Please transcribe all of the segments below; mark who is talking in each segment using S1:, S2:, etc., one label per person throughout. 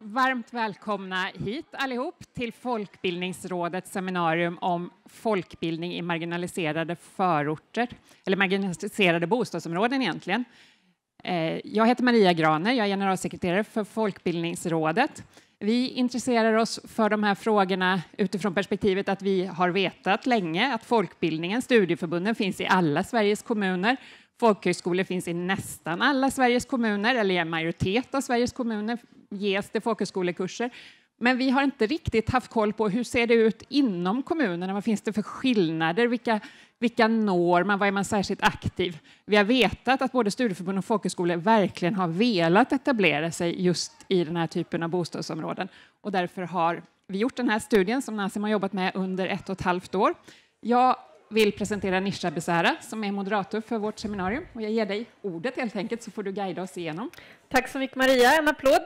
S1: Varmt välkomna hit allihop till Folkbildningsrådets seminarium om folkbildning i marginaliserade förorter, eller marginaliserade bostadsområden egentligen. Jag heter Maria Graner, jag är generalsekreterare för Folkbildningsrådet. Vi intresserar oss för de här frågorna utifrån perspektivet att vi har vetat länge att folkbildningen, studieförbunden finns i alla Sveriges kommuner. Folkhögskolor finns i nästan alla Sveriges kommuner, eller i en majoritet av Sveriges kommuner ges det folkhögskolekurser. Men vi har inte riktigt haft koll på hur ser det ut inom kommunerna, vad finns det för skillnader, vilka når man, vad är man särskilt aktiv. Vi har vetat att både studieförbund och folkhögskolor verkligen har velat etablera sig just i den här typen av bostadsområden. Och därför har vi gjort den här studien som Nazim har jobbat med under 1,5 år. Jag vill presentera Nisha Besara som är moderator för vårt seminarium. Och jag ger dig ordet helt enkelt så får du guida oss igenom.
S2: Tack så mycket Maria, en applåd.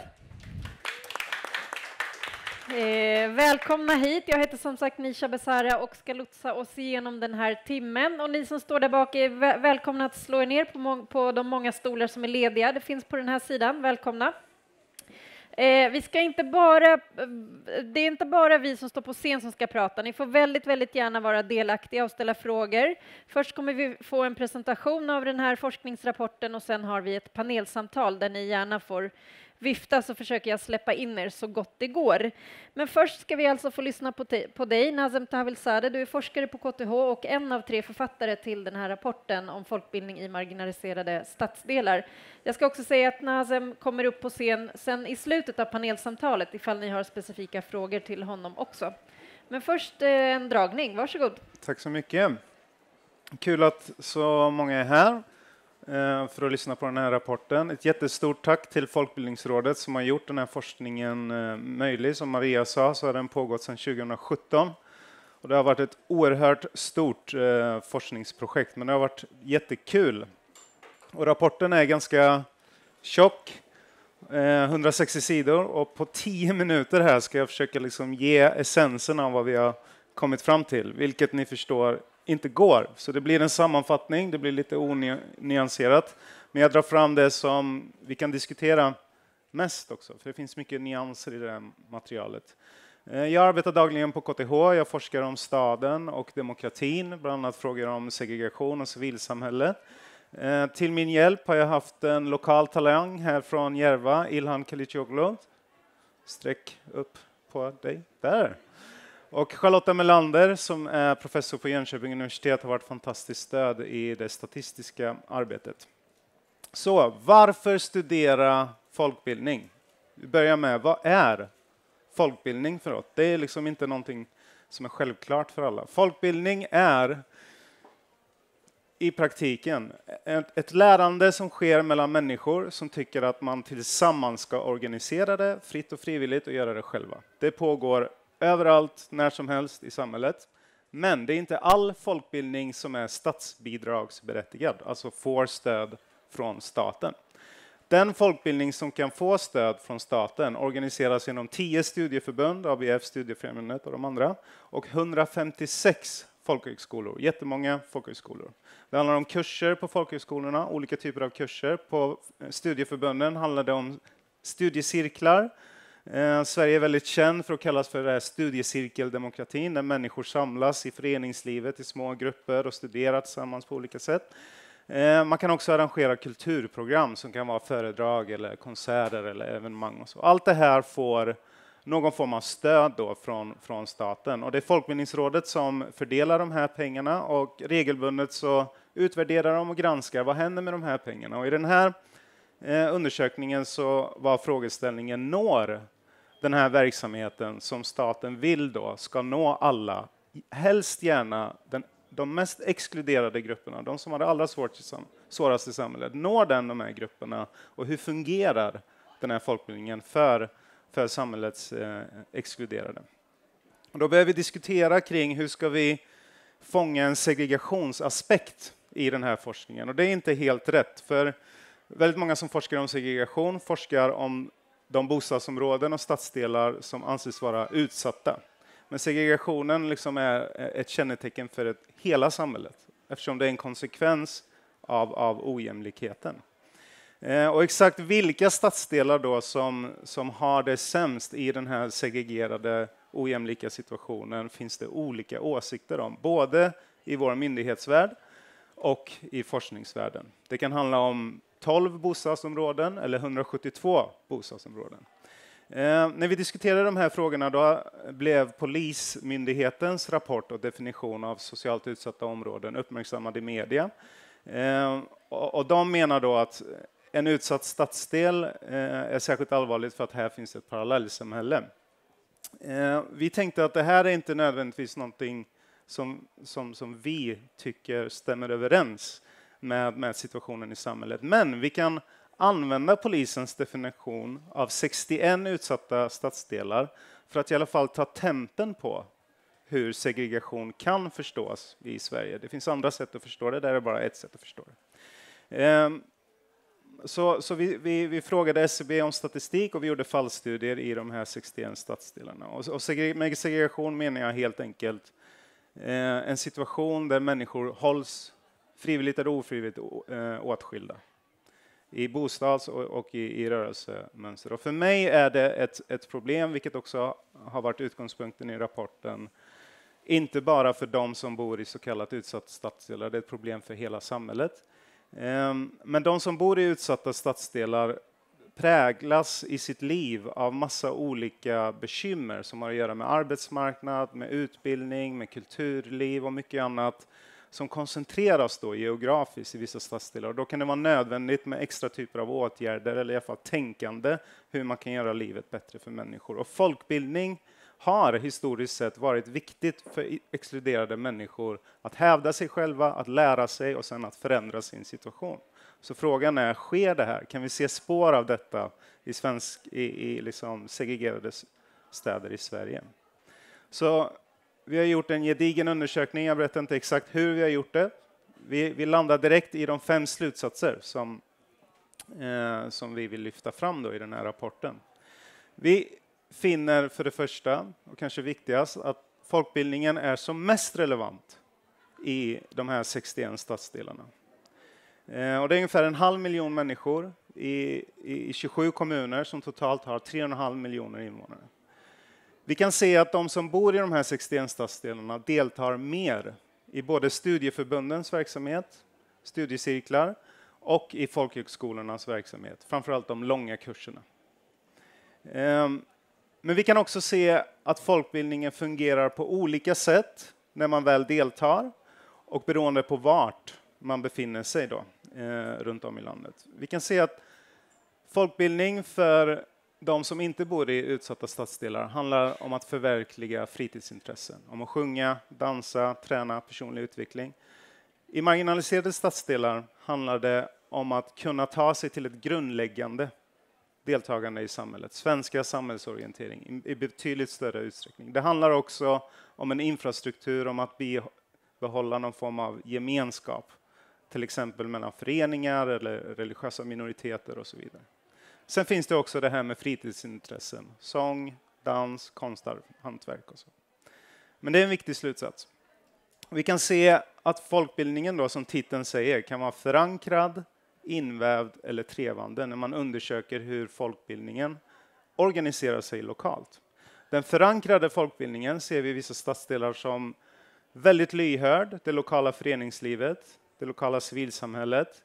S2: Välkomna hit. Jag heter som sagt Nisha Besara och ska lotsa oss igenom den här timmen. Och ni som står där bak är välkomna att slå er ner på de många stolar som är lediga. Det finns på den här sidan. Välkomna. Det är inte bara vi som står på scen som ska prata. Ni får väldigt gärna vara delaktiga och ställa frågor. Först kommer vi få en presentation av den här forskningsrapporten och sen har vi ett panelsamtal där ni gärna får vifta, så försöker jag släppa in er så gott det går. Men först ska vi alltså få lyssna på dig, Nazem Tavilzadeh. Du är forskare på KTH och en av 3 författare till den här rapporten om folkbildning i marginaliserade stadsdelar. Jag ska också säga att Nazem kommer upp på scen sen i slutet av panelsamtalet ifall ni har specifika frågor till honom också. Men först en dragning, varsågod.
S3: Tack så mycket. Kul att så många är här för att lyssna på den här rapporten. Ett jättestort tack till Folkbildningsrådet som har gjort den här forskningen möjlig. Som Maria sa så har den pågått sedan 2017. Och det har varit ett oerhört stort forskningsprojekt, men det har varit jättekul. Och rapporten är ganska tjock, 160 sidor, och på 10 minuter här ska jag försöka liksom ge essensen av vad vi har kommit fram till, vilket ni förstår inte går. Så det blir en sammanfattning, det blir lite onyanserat. Men jag drar fram det som vi kan diskutera mest också, för det finns mycket nyanser i det här materialet. Jag arbetar dagligen på KTH, jag forskar om staden och demokratin, bland annat frågor om segregation och civilsamhälle. Till min hjälp har jag haft en lokal talang här från Järva, Ilhan Kılıçoğlu. Sträck upp på dig, där. Och Charlotta Melander som är professor på Jönköping universitet har varit fantastiskt stöd i det statistiska arbetet. Så varför studera folkbildning? Vi börjar med, vad är folkbildning för oss? Det är liksom inte någonting som är självklart för alla. Folkbildning är i praktiken ett lärande som sker mellan människor som tycker att man tillsammans ska organisera det fritt och frivilligt och göra det själva. Det pågår överallt, när som helst i samhället. Men det är inte all folkbildning som är statsbidragsberättigad, alltså får stöd från staten. Den folkbildning som kan få stöd från staten organiseras genom 10 studieförbund, ABF, Studiefrämjandet och de andra, och 156 folkhögskolor, jättemånga folkhögskolor. Det handlar om kurser på folkhögskolorna, olika typer av kurser. På studieförbunden handlar det om studiecirklar. Sverige är väldigt känd för att kallas för det här studiecirkeldemokratin, där människor samlas i föreningslivet i små grupper och studerar tillsammans på olika sätt. Man kan också arrangera kulturprogram som kan vara föredrag eller konserter eller evenemang och så. Allt det här får någon form av stöd då från staten. Och det är Folkbildningsrådet som fördelar de här pengarna och regelbundet så utvärderar de och granskar vad händer med de här pengarna. Och i den här undersökningen så var frågeställningen, når den här verksamheten som staten vill då ska nå alla, helst gärna de mest exkluderade grupperna, de som har det allra svårast i samhället. Når de här grupperna och hur fungerar den här folkbildningen för samhällets exkluderade? Och då behöver vi diskutera kring hur ska vi fånga en segregationsaspekt i den här forskningen. Och det är inte helt rätt, för väldigt många som forskar om segregation forskar om de bostadsområden och stadsdelar som anses vara utsatta. Men segregationen liksom är ett kännetecken för hela samhället, eftersom det är en konsekvens av ojämlikheten. Och exakt vilka stadsdelar då som har det sämst i den här segregerade, ojämlika situationen finns det olika åsikter om, både i vår myndighetsvärld och i forskningsvärlden. Det kan handla om 12 bostadsområden eller 172 bostadsområden. När vi diskuterade de här frågorna då blev Polismyndighetens rapport och definition av socialt utsatta områden uppmärksammad i media. Och de menar då att en utsatt stadsdel är särskilt allvarligt för att här finns ett parallellsamhälle. Vi tänkte att det här är inte nödvändigtvis någonting som vi tycker stämmer överens med situationen i samhället. Men vi kan använda polisens definition av 61 utsatta stadsdelar för att i alla fall ta tempen på hur segregation kan förstås i Sverige. Det finns andra sätt att förstå det, där är bara ett sätt att förstå det. Så vi frågade SCB om statistik och vi gjorde fallstudier i de här 61 stadsdelarna. Och med segregation menar jag helt enkelt en situation där människor hålls frivilligt eller ofrivilligt åtskilda i bostads- och i rörelsemönster. Och för mig är det ett problem, vilket också har varit utgångspunkten i rapporten, inte bara för de som bor i så kallat utsatta stadsdelar, det är ett problem för hela samhället. Men de som bor i utsatta stadsdelar präglas i sitt liv av massa olika bekymmer som har att göra med arbetsmarknad, med utbildning, med kulturliv och mycket annat som koncentreras då geografiskt i vissa stadsdelar. Och då kan det vara nödvändigt med extra typer av åtgärder eller i alla fall tänkande hur man kan göra livet bättre för människor. Och folkbildning har historiskt sett varit viktigt för exkluderade människor att hävda sig själva, att lära sig och sen att förändra sin situation. Så frågan är, sker det här? Kan vi se spår av detta i liksom segregerade städer i Sverige? Så vi har gjort en gedigen undersökning, jag berättar inte exakt hur vi har gjort det. Vi landar direkt i de 5 slutsatser som vi vill lyfta fram då i den här rapporten. Vi finner för det första, och kanske viktigast, att folkbildningen är som mest relevant i de här 61 stadsdelarna. Och det är ungefär 1,5 miljon människor i 27 kommuner som totalt har 3,5 miljoner invånare. Vi kan se att de som bor i de här 61 stadsdelarna deltar mer i både studieförbundens verksamhet, studiecirklar och i folkhögskolornas verksamhet, framförallt de långa kurserna. Men vi kan också se att folkbildningen fungerar på olika sätt när man väl deltar och beroende på vart man befinner sig då, runt om i landet. Vi kan se att folkbildning för de som inte bor i utsatta stadsdelar handlar om att förverkliga fritidsintressen, om att sjunga, dansa, träna personlig utveckling. I marginaliserade stadsdelar handlar det om att kunna ta sig till ett grundläggande deltagande i samhället, svenska samhällsorientering i betydligt större utsträckning. Det handlar också om en infrastruktur, om att behålla någon form av gemenskap, till exempel mellan föreningar eller religiösa minoriteter och så vidare. Sen finns det också det här med fritidsintressen, sång, dans, konstar, hantverk och så. Men det är en viktig slutsats. Vi kan se att folkbildningen då, som titeln säger, kan vara förankrad, invävd eller trevande när man undersöker hur folkbildningen organiserar sig lokalt. Den förankrade folkbildningen ser vi i vissa stadsdelar som väldigt lyhörd, det lokala föreningslivet, det lokala civilsamhället.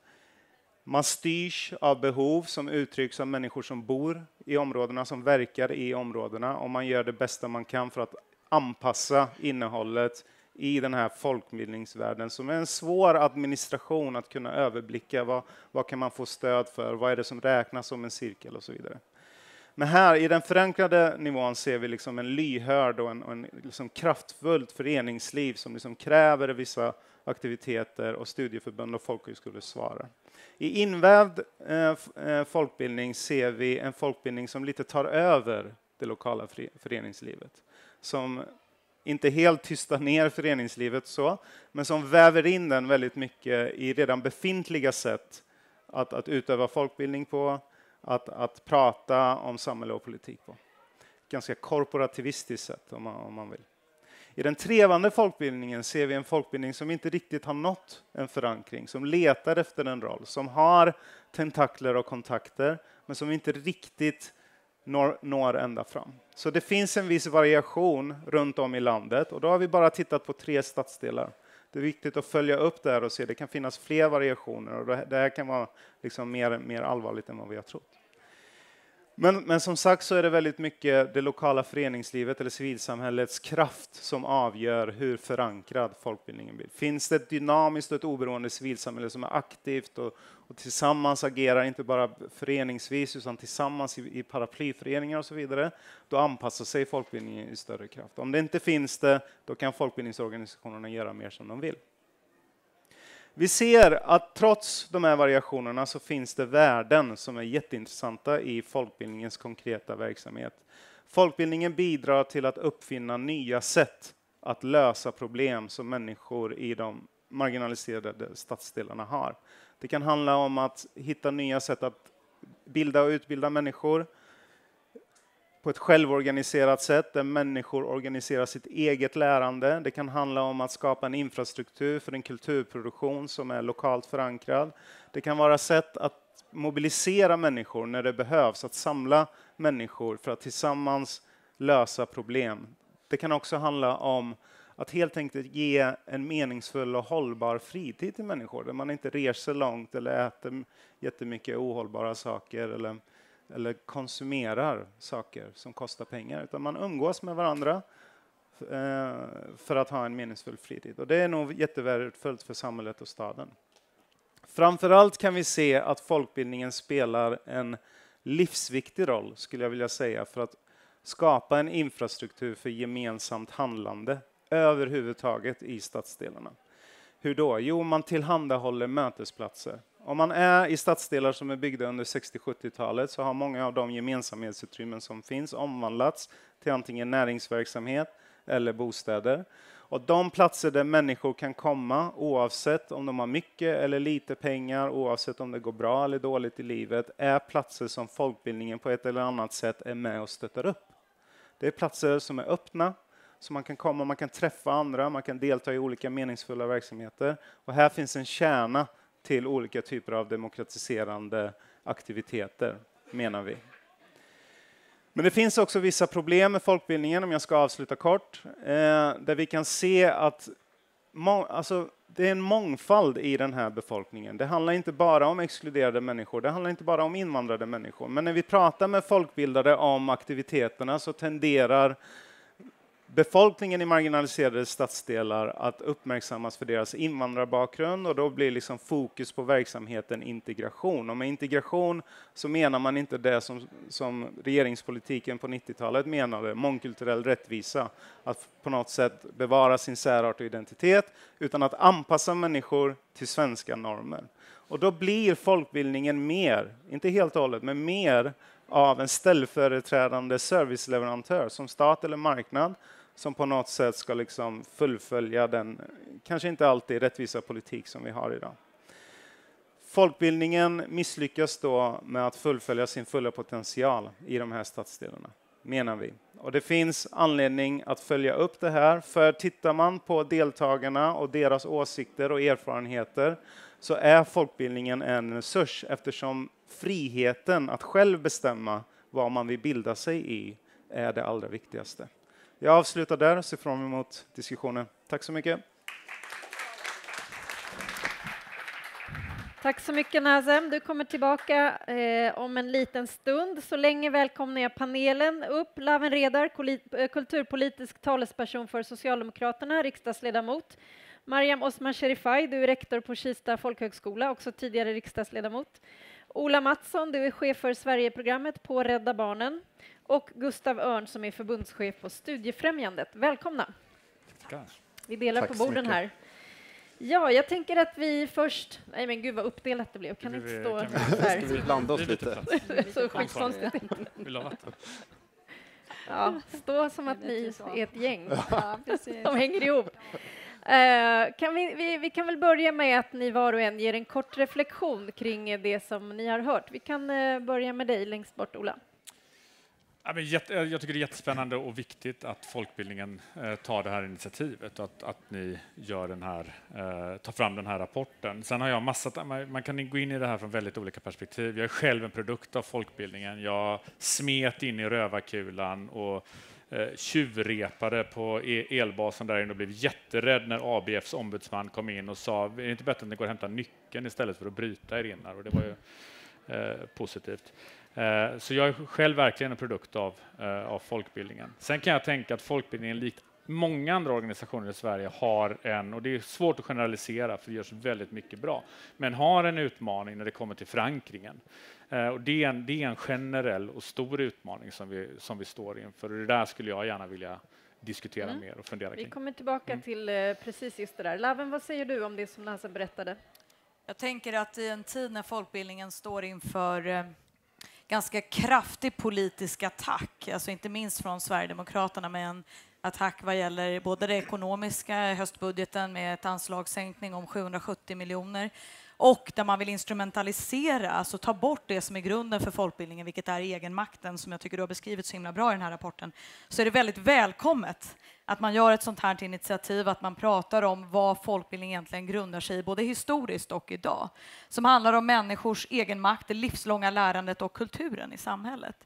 S3: Man styrs av behov som uttrycks av människor som bor i områdena, som verkar i områdena, och man gör det bästa man kan för att anpassa innehållet i den här folkbildningsvärlden som är en svår administration att kunna överblicka. Vad kan man få stöd för? Vad är det som räknas som en cirkel och så vidare. Men här i den förankrade nivån ser vi liksom en lyhörd och en liksom kraftfullt föreningsliv som liksom kräver vissa aktiviteter och studieförbund och folkhögskolor svarar. I invävd folkbildning ser vi en folkbildning som lite tar över det lokala föreningslivet. Som inte helt tystar ner föreningslivet så, men som väver in den väldigt mycket i redan befintliga sätt att utöva folkbildning på, att prata om samhälle och politik på. Ganska korporativistiskt sätt om man vill. I den trevande folkbildningen ser vi en folkbildning som inte riktigt har nått en förankring, som letar efter en roll, som har tentakler och kontakter, men som inte riktigt når ända fram. Så det finns en viss variation runt om i landet, och då har vi bara tittat på 3 stadsdelar. Det är viktigt att följa upp det här och se, det kan finnas fler variationer, och det här kan vara liksom mer allvarligt än vad vi har trott. Men som sagt så är det väldigt mycket det lokala föreningslivet eller civilsamhällets kraft som avgör hur förankrad folkbildningen blir. Finns det ett dynamiskt och ett oberoende civilsamhälle som är aktivt och tillsammans agerar, inte bara föreningsvis utan tillsammans i paraplyföreningar och så vidare, då anpassar sig folkbildningen i större kraft. Om det inte finns det, då kan folkbildningsorganisationerna göra mer som de vill. Vi ser att trots de här variationerna så finns det värden som är jätteintressanta i folkbildningens konkreta verksamhet. Folkbildningen bidrar till att uppfinna nya sätt att lösa problem som människor i de marginaliserade stadsdelarna har. Det kan handla om att hitta nya sätt att bilda och utbilda människor på ett självorganiserat sätt där människor organiserar sitt eget lärande. Det kan handla om att skapa en infrastruktur för en kulturproduktion som är lokalt förankrad. Det kan vara sätt att mobilisera människor när det behövs, att samla människor för att tillsammans lösa problem. Det kan också handla om att helt enkelt ge en meningsfull och hållbar fritid till människor, där man inte reser långt eller äter jättemycket ohållbara saker eller konsumerar saker som kostar pengar, utan man umgås med varandra för att ha en meningsfull fritid. Och det är nog jättevärdefullt för samhället och staden. Framförallt kan vi se att folkbildningen spelar en livsviktig roll, skulle jag vilja säga, för att skapa en infrastruktur för gemensamt handlande överhuvudtaget i stadsdelarna. Hur då? Jo, man tillhandahåller mötesplatser. Om man är i stadsdelar som är byggda under 60-70-talet så har många av de gemensamhetsutrymmen som finns omvandlats till antingen näringsverksamhet eller bostäder. Och de platser där människor kan komma, oavsett om de har mycket eller lite pengar, oavsett om det går bra eller dåligt i livet, är platser som folkbildningen på ett eller annat sätt är med och stöttar upp. Det är platser som är öppna, så man kan komma, man kan träffa andra, man kan delta i olika meningsfulla verksamheter. Och här finns en kärna till olika typer av demokratiserande aktiviteter, menar vi. Men det finns också vissa problem med folkbildningen, om jag ska avsluta kort, där vi kan se att det är en mångfald i den här befolkningen. Det handlar inte bara om exkluderade människor, det handlar inte bara om invandrade människor. Men när vi pratar med folkbildare om aktiviteterna så tenderar befolkningen i marginaliserade stadsdelar att uppmärksammas för deras invandrarbakgrund, och då blir liksom fokus på verksamheten integration. Och med integration så menar man inte det som regeringspolitiken på 90-talet menade, mångkulturell rättvisa, att på något sätt bevara sin särart och identitet, utan att anpassa människor till svenska normer. Och då blir folkbildningen mer, inte helt och hållet, men mer av en ställföreträdande serviceleverantör som stat eller marknad, som på något sätt ska liksom fullfölja den, kanske inte alltid rättvisa politik som vi har idag. Folkbildningen misslyckas då med att fullfölja sin fulla potential i de här stadsdelarna, menar vi. Och det finns anledning att följa upp det här, för tittar man på deltagarna och deras åsikter och erfarenheter så är folkbildningen en resurs, eftersom friheten att själv bestämma vad man vill bilda sig i är det allra viktigaste. Jag avslutar där och ser fram emot diskussionen. Tack så mycket.
S2: Tack så mycket Nazem. Du kommer tillbaka om en liten stund. Så länge välkomnar jag panelen upp. Laven Redar, kulturpolitisk talesperson för Socialdemokraterna, riksdagsledamot. Mariam Osman Sherifai, du är rektor på Kista folkhögskola, också tidigare riksdagsledamot. Ola Mattsson, du är chef för Sverigeprogrammet på Rädda Barnen. Och Gustav Örn som är förbundschef på Studiefrämjandet. Välkomna.
S4: Tackar.
S2: Vi delar på borden här. Ja, jag tänker att vi först... Nej men gud vad uppdelat det blev. Kan inte stå här.
S4: Ska vi blanda oss lite?
S2: Så skitkonstigt.
S4: Vill du ha vatten?
S2: Ja, stå som att ni är ett gäng som hänger ihop. Vi kan väl börja med att ni var och en ger en kort reflektion kring det som ni har hört. Vi kan börja med dig längst bort, Ola.
S4: Ja, men jag tycker det är jättespännande och viktigt att folkbildningen tar det här initiativet och att ni gör tar fram den här rapporten. Sen har jag man kan gå in i det här från väldigt olika perspektiv. Jag är själv en produkt av folkbildningen. Jag smet in i rövarkulan och tjuvrepade på elbasen där inne och blev jätterädd när ABFs ombudsman kom in och sa: är det inte bättre att ni går och hämtar nyckeln istället för att bryta er innar? Och det var ju positivt. Så jag är själv verkligen en produkt av folkbildningen. Sen kan jag tänka att folkbildningen, likt många andra organisationer i Sverige, har och det är svårt att generalisera för det görs väldigt mycket bra, men har en utmaning när det kommer till förankringen. Och det är en generell och stor utmaning som vi står inför. Och det där skulle jag gärna vilja diskutera mer och fundera kring.
S2: Vi kommer tillbaka till precis just det där. Laven, vad säger du om det som Lasse berättade?
S5: Jag tänker att i en tid när folkbildningen står inför ganska kraftig politisk attack, alltså inte minst från Sverigedemokraterna med en attack vad gäller både det ekonomiska, höstbudgeten med ett anslagssänkning om 770 miljoner, och där man vill instrumentalisera, alltså ta bort det som är grunden för folkbildningen, vilket är egenmakten, som jag tycker du har beskrivit så himla bra i den här rapporten, så är det väldigt välkommet att man gör ett sånt här initiativ, att man pratar om vad folkbildning egentligen grundar sig i, både historiskt och idag, som handlar om människors egenmakt, det livslånga lärandet och kulturen i samhället.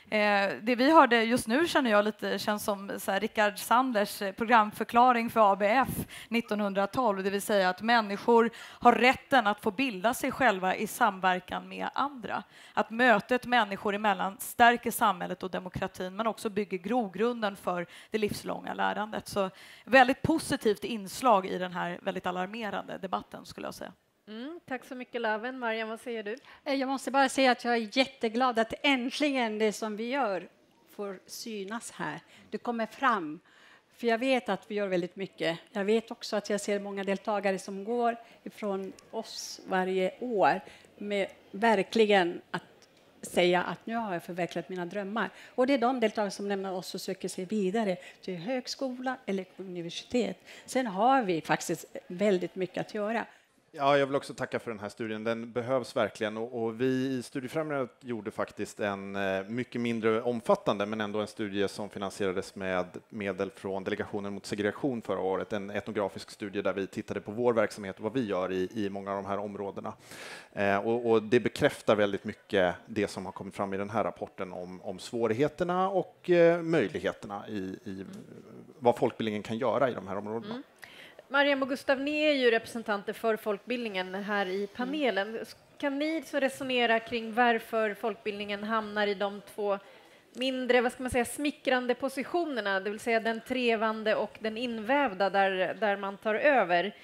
S5: Det vi hörde just nu känns som så här, Rickard Sandlers programförklaring för ABF 1912, det vill säga att människor har rätten att få bilda sig själva i samverkan med andra. Att mötet människor emellan stärker samhället och demokratin, men också bygger grogrunden för det livslånga lärandet. Så väldigt positivt inslag i den här väldigt alarmerande debatten, skulle jag säga.
S2: Tack så mycket, Laven. Mariam, vad säger du?
S6: Jag måste bara säga att jag är jätteglad att äntligen det som vi gör får synas här. Det kommer fram. För jag vet att vi gör väldigt mycket. Jag vet också att jag ser många deltagare som går ifrån oss varje år med verkligen att säga att nu har jag förverkligat mina drömmar. Och det är de deltagare som lämnar oss och söker sig vidare till högskola eller universitet. Sen har vi faktiskt väldigt mycket att göra.
S7: Ja, jag vill också tacka för den här studien. Den behövs verkligen, och vi i Studiefrämjandet gjorde faktiskt en mycket mindre omfattande, men ändå en studie som finansierades med medel från Delegationen mot segregation förra året. En etnografisk studie där vi tittade på vår verksamhet och vad vi gör i många av de här områdena. Och det bekräftar väldigt mycket det som har kommit fram i den här rapporten om svårigheterna och möjligheterna i vad folkbildningen kan göra i de här områdena.
S2: Mariam och Gustav, ni är ju representanter för folkbildningen här i panelen. Kan ni så resonera kring varför folkbildningen hamnar i de två mindre, vad ska man säga, smickrande positionerna, det vill säga den trevande och den invävda där man tar över?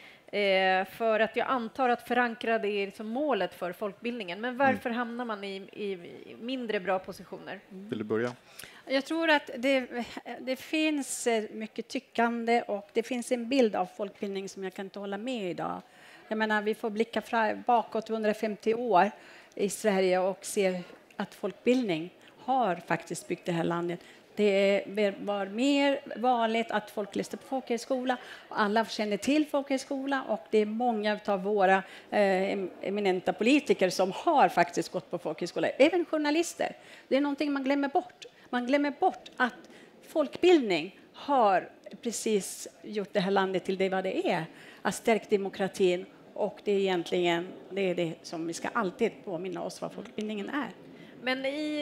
S2: För att jag antar att förankra det är liksom målet för folkbildningen. Men varför hamnar man i mindre bra positioner?
S7: Vill du börja?
S6: Jag tror att det finns mycket tyckande och det finns en bild av folkbildning som jag kan inte hålla med idag. Jag menar, vi får blicka bakåt 150 år i Sverige och se att folkbildning har faktiskt byggt det här landet. Det var mer vanligt att folk läste på folkhögskola. Alla känner till folkhögskola och det är många av våra eminenta politiker som har faktiskt gått på folkhögskola. Även journalister. Det är någonting man glömmer bort. Man glömmer bort att folkbildning har precis gjort det här landet till det vad det är. Att stärka demokratin, och det är egentligen det som vi ska alltid påminna oss vad folkbildningen är.
S2: Men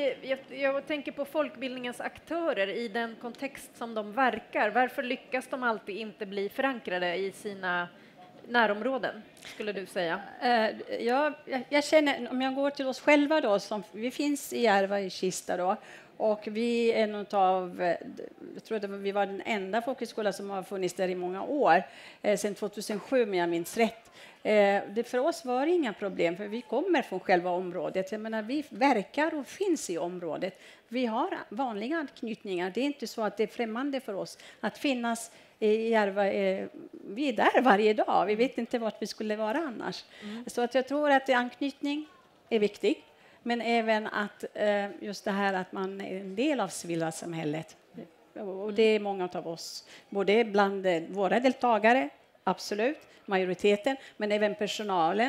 S2: jag tänker på folkbildningens aktörer i den kontext som de verkar. Varför lyckas de alltid inte bli förankrade i sina närområden, skulle du säga?
S6: Jag känner, om jag går till oss själva då, vi finns i Järva i Kista då, och vi är något av, jag tror att vi var den enda folkhögskola som har funnits där i många år, sedan 2007 om jag minns rätt. För oss var det inga problem, för vi kommer från själva området. Jag menar, vi verkar och finns i området. Vi har vanliga anknytningar. Det är inte så att det är främmande för oss att finnas i Järva. Vi är där varje dag. Vi vet inte vart vi skulle vara annars. Så att jag tror att anknytning är viktig. Men även att just det här att man är en del av civilsamhället. Och det är många av oss, både bland våra deltagare, absolut, majoriteten, men även personalen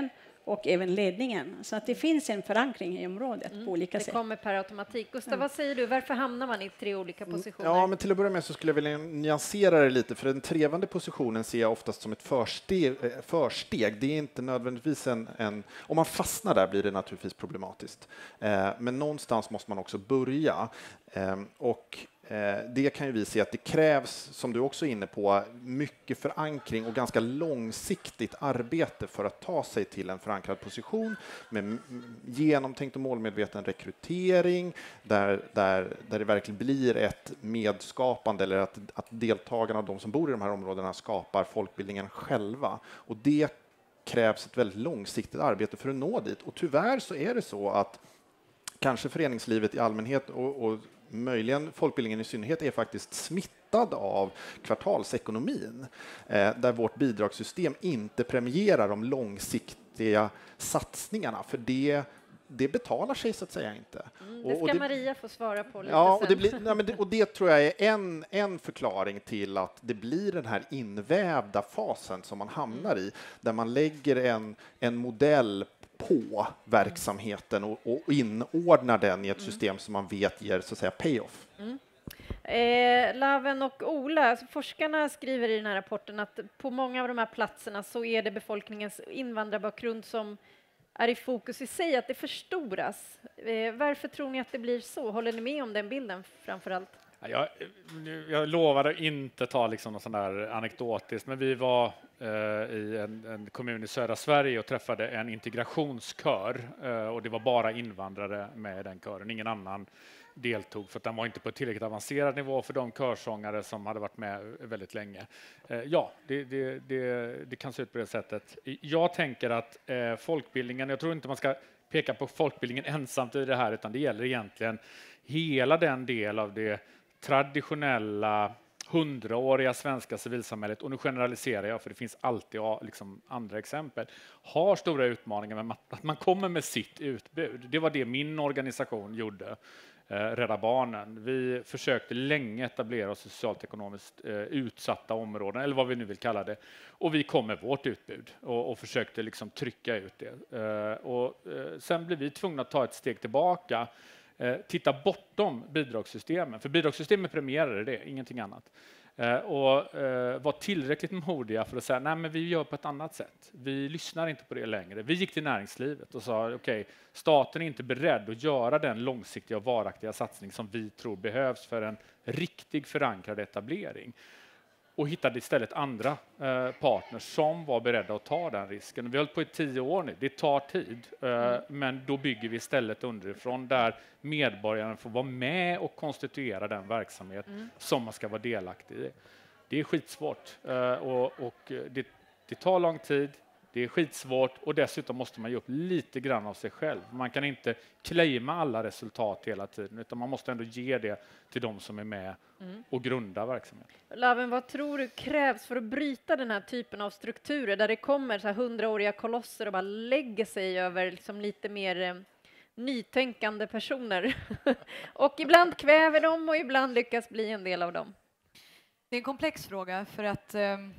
S6: och även ledningen. Så att det finns en förankring i området på olika sätt.
S2: Det kommer per automatik. Gustav, vad säger du? Varför hamnar man i 3 olika positioner?
S7: Ja, men till att börja med så skulle jag vilja nyansera det lite, för den trevande positionen ser jag oftast som ett försteg. Det är inte nödvändigtvis om man fastnar där blir det naturligtvis problematiskt. Men någonstans måste man också börja. Och det kan ju vi se att det krävs, som du också är inne på, mycket förankring och ganska långsiktigt arbete för att ta sig till en förankrad position med genomtänkt och målmedveten rekrytering där det verkligen blir ett medskapande, eller att deltagarna och de som bor i de här områdena skapar folkbildningen själva. Och det krävs ett väldigt långsiktigt arbete för att nå dit. Och tyvärr så är det så att kanske föreningslivet i allmänhet och möjligen folkbildningen i synnerhet är faktiskt smittad av kvartalsekonomin, där vårt bidragssystem inte premierar de långsiktiga satsningarna, för det betalar sig så att säga inte.
S2: Det ska Maria få svara på lite
S7: sen. Och det tror jag är en förklaring till att det blir den här invävda fasen som man hamnar i, där man lägger en modell på verksamheten och inordnar den i ett system som man vet ger så att säga payoff.
S2: Laven och Ola, alltså forskarna skriver i den här rapporten att på många av de här platserna så är det befolkningens invandrarbakgrund som är i fokus i sig, att det förstoras. Varför tror ni att det blir så? Håller ni med om den bilden framför allt?
S4: Jag lovade att inte ta liksom något sånt där anekdotiskt, men vi var i en kommun i södra Sverige och träffade en integrationskör, och det var bara invandrare med i den kören. Ingen annan deltog, för att den var inte på tillräckligt avancerad nivå för de körsångare som hade varit med väldigt länge. Det kan se ut på det sättet. Jag tänker att folkbildningen, jag tror inte man ska peka på folkbildningen ensamt i det här, utan det gäller egentligen hela den del av det traditionella 100-åriga svenska civilsamhället, och nu generaliserar jag för det finns alltid liksom andra exempel, har stora utmaningar med att man kommer med sitt utbud. Det var det min organisation gjorde, Rädda Barnen. Vi försökte länge etablera oss i socialt ekonomiskt utsatta områden, eller vad vi nu vill kalla det, och vi kom med vårt utbud och försökte liksom trycka ut det. Sen blev vi tvungna att ta ett steg tillbaka, titta bortom bidragssystemen, för bidragssystemet premierade det, ingenting annat. Och var tillräckligt modiga för att säga nej, men vi gör på ett annat sätt. Vi lyssnar inte på det längre. Vi gick till näringslivet och sa okej, staten är inte beredd att göra den långsiktiga och varaktiga satsning som vi tror behövs för en riktig förankrad etablering. Och hittade istället andra partners som var beredda att ta den risken. Vi har hållit på i 10 år nu. Det tar tid, men då bygger vi istället underifrån där medborgarna får vara med och konstituera den verksamhet som man ska vara delaktig i. Det är skitsvårt och det tar lång tid. Det är skitsvårt, och dessutom måste man ge upp lite grann av sig själv. Man kan inte claima alla resultat hela tiden, utan man måste ändå ge det till de som är med och grunda verksamheten.
S2: Laven, vad tror du krävs för att bryta den här typen av strukturer där det kommer så här 100-åriga kolosser och bara lägger sig över liksom lite mer nytänkande personer? Och ibland kväver dem och ibland lyckas bli en del av dem.
S5: Det är en komplex fråga, för att